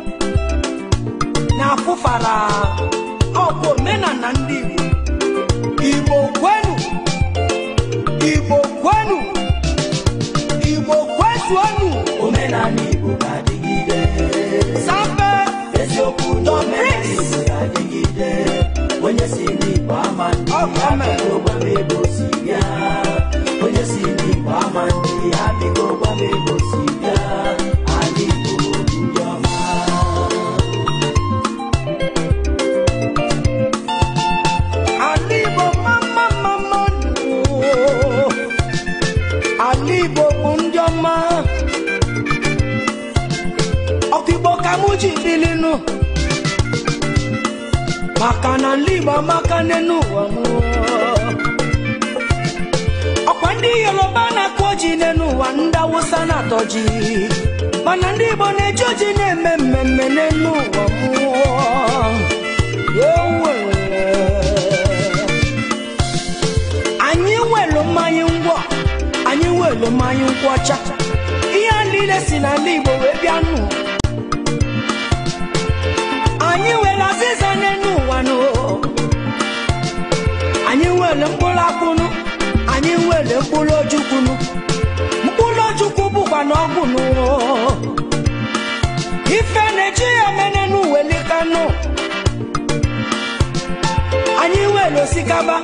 S7: Na fufara Okwa mena na ndibu Ibo kwenu Ibo kwenu Ibo kwetu anu Omena nibo kadigide Sampe Esioku no mena nibo kadigide Onye sini kwa mandi Abigo kwa mebo siya Onye sini kwa mandi Abigo kwa mebo siya Aligo njoma Alibo mama mama no Alibo njoma Okibo kamuji bilinu Makana liba makane nuwa mu Okwandi Yoruba na koji nenuwa nda wusa na toji Mana ndibo ne joji ne mmemme nenuwa mu Yewe Anyi welu mayi ngwo Anyi welu mayi ngwo cha Iya lile sina libo webianu Anyi welu aziza nenu wano Anyi welu mbula kunu Anyi welu mbulo jukunu Mbulo jukubu kwa nogunu Ife neji ya menenu welikano Anyi welu sikaba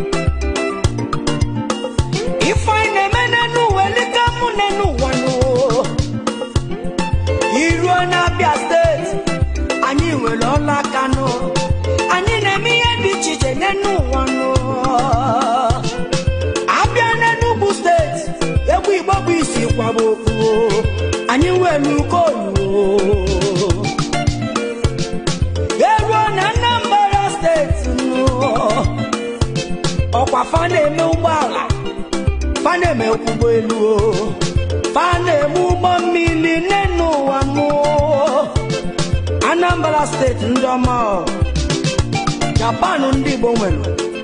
S7: Ife ne menenu welikamu nenu wano Iru na Abia State Anyi welola kano Anyi nemiye di chiche nenu wano Abia nenu State Ebu ibobu isi kwa boku Anyi welu kolu Eru na Anambra State no Okwa fane me ubala Fane me ukubo elu Fane mu bomili nenu wano Anambra State ndoma Japan ndi bomwelu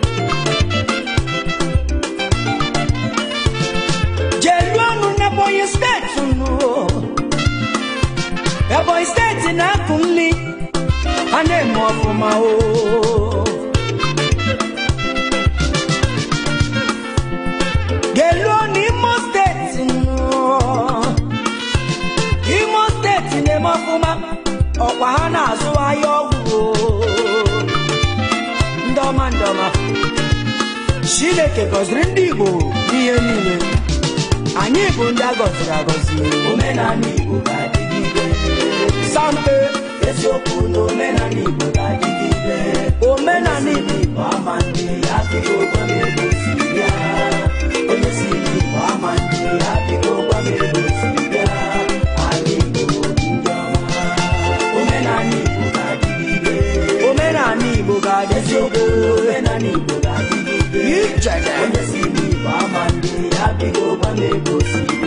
S7: Jeluanu Ebonyi State no Ebonyi State na kumli Ane mwafuma o Jeluanu Imo State no Imo State ne mwafuma Okwa hana azu ayogu Ndoma ndoma Shileke goziri ndi Igbo Iye niile Anyị bụ ndị agọziri agọzi Omenala Igbo ga-adịgide Sampe Eziokwu na omenala Igbo ga-adịgide Omenala Igbo ama ndị Adịghị ụgwọ na-egosi ya Onye si n'Igbo ama ndị Adịghị ụgwọ na-egosi ya Anyị Igbo ndị ọma Omenala Igbo ga-adịgide Onye si n'Igbo ama ndị ya bigo gwa m ego si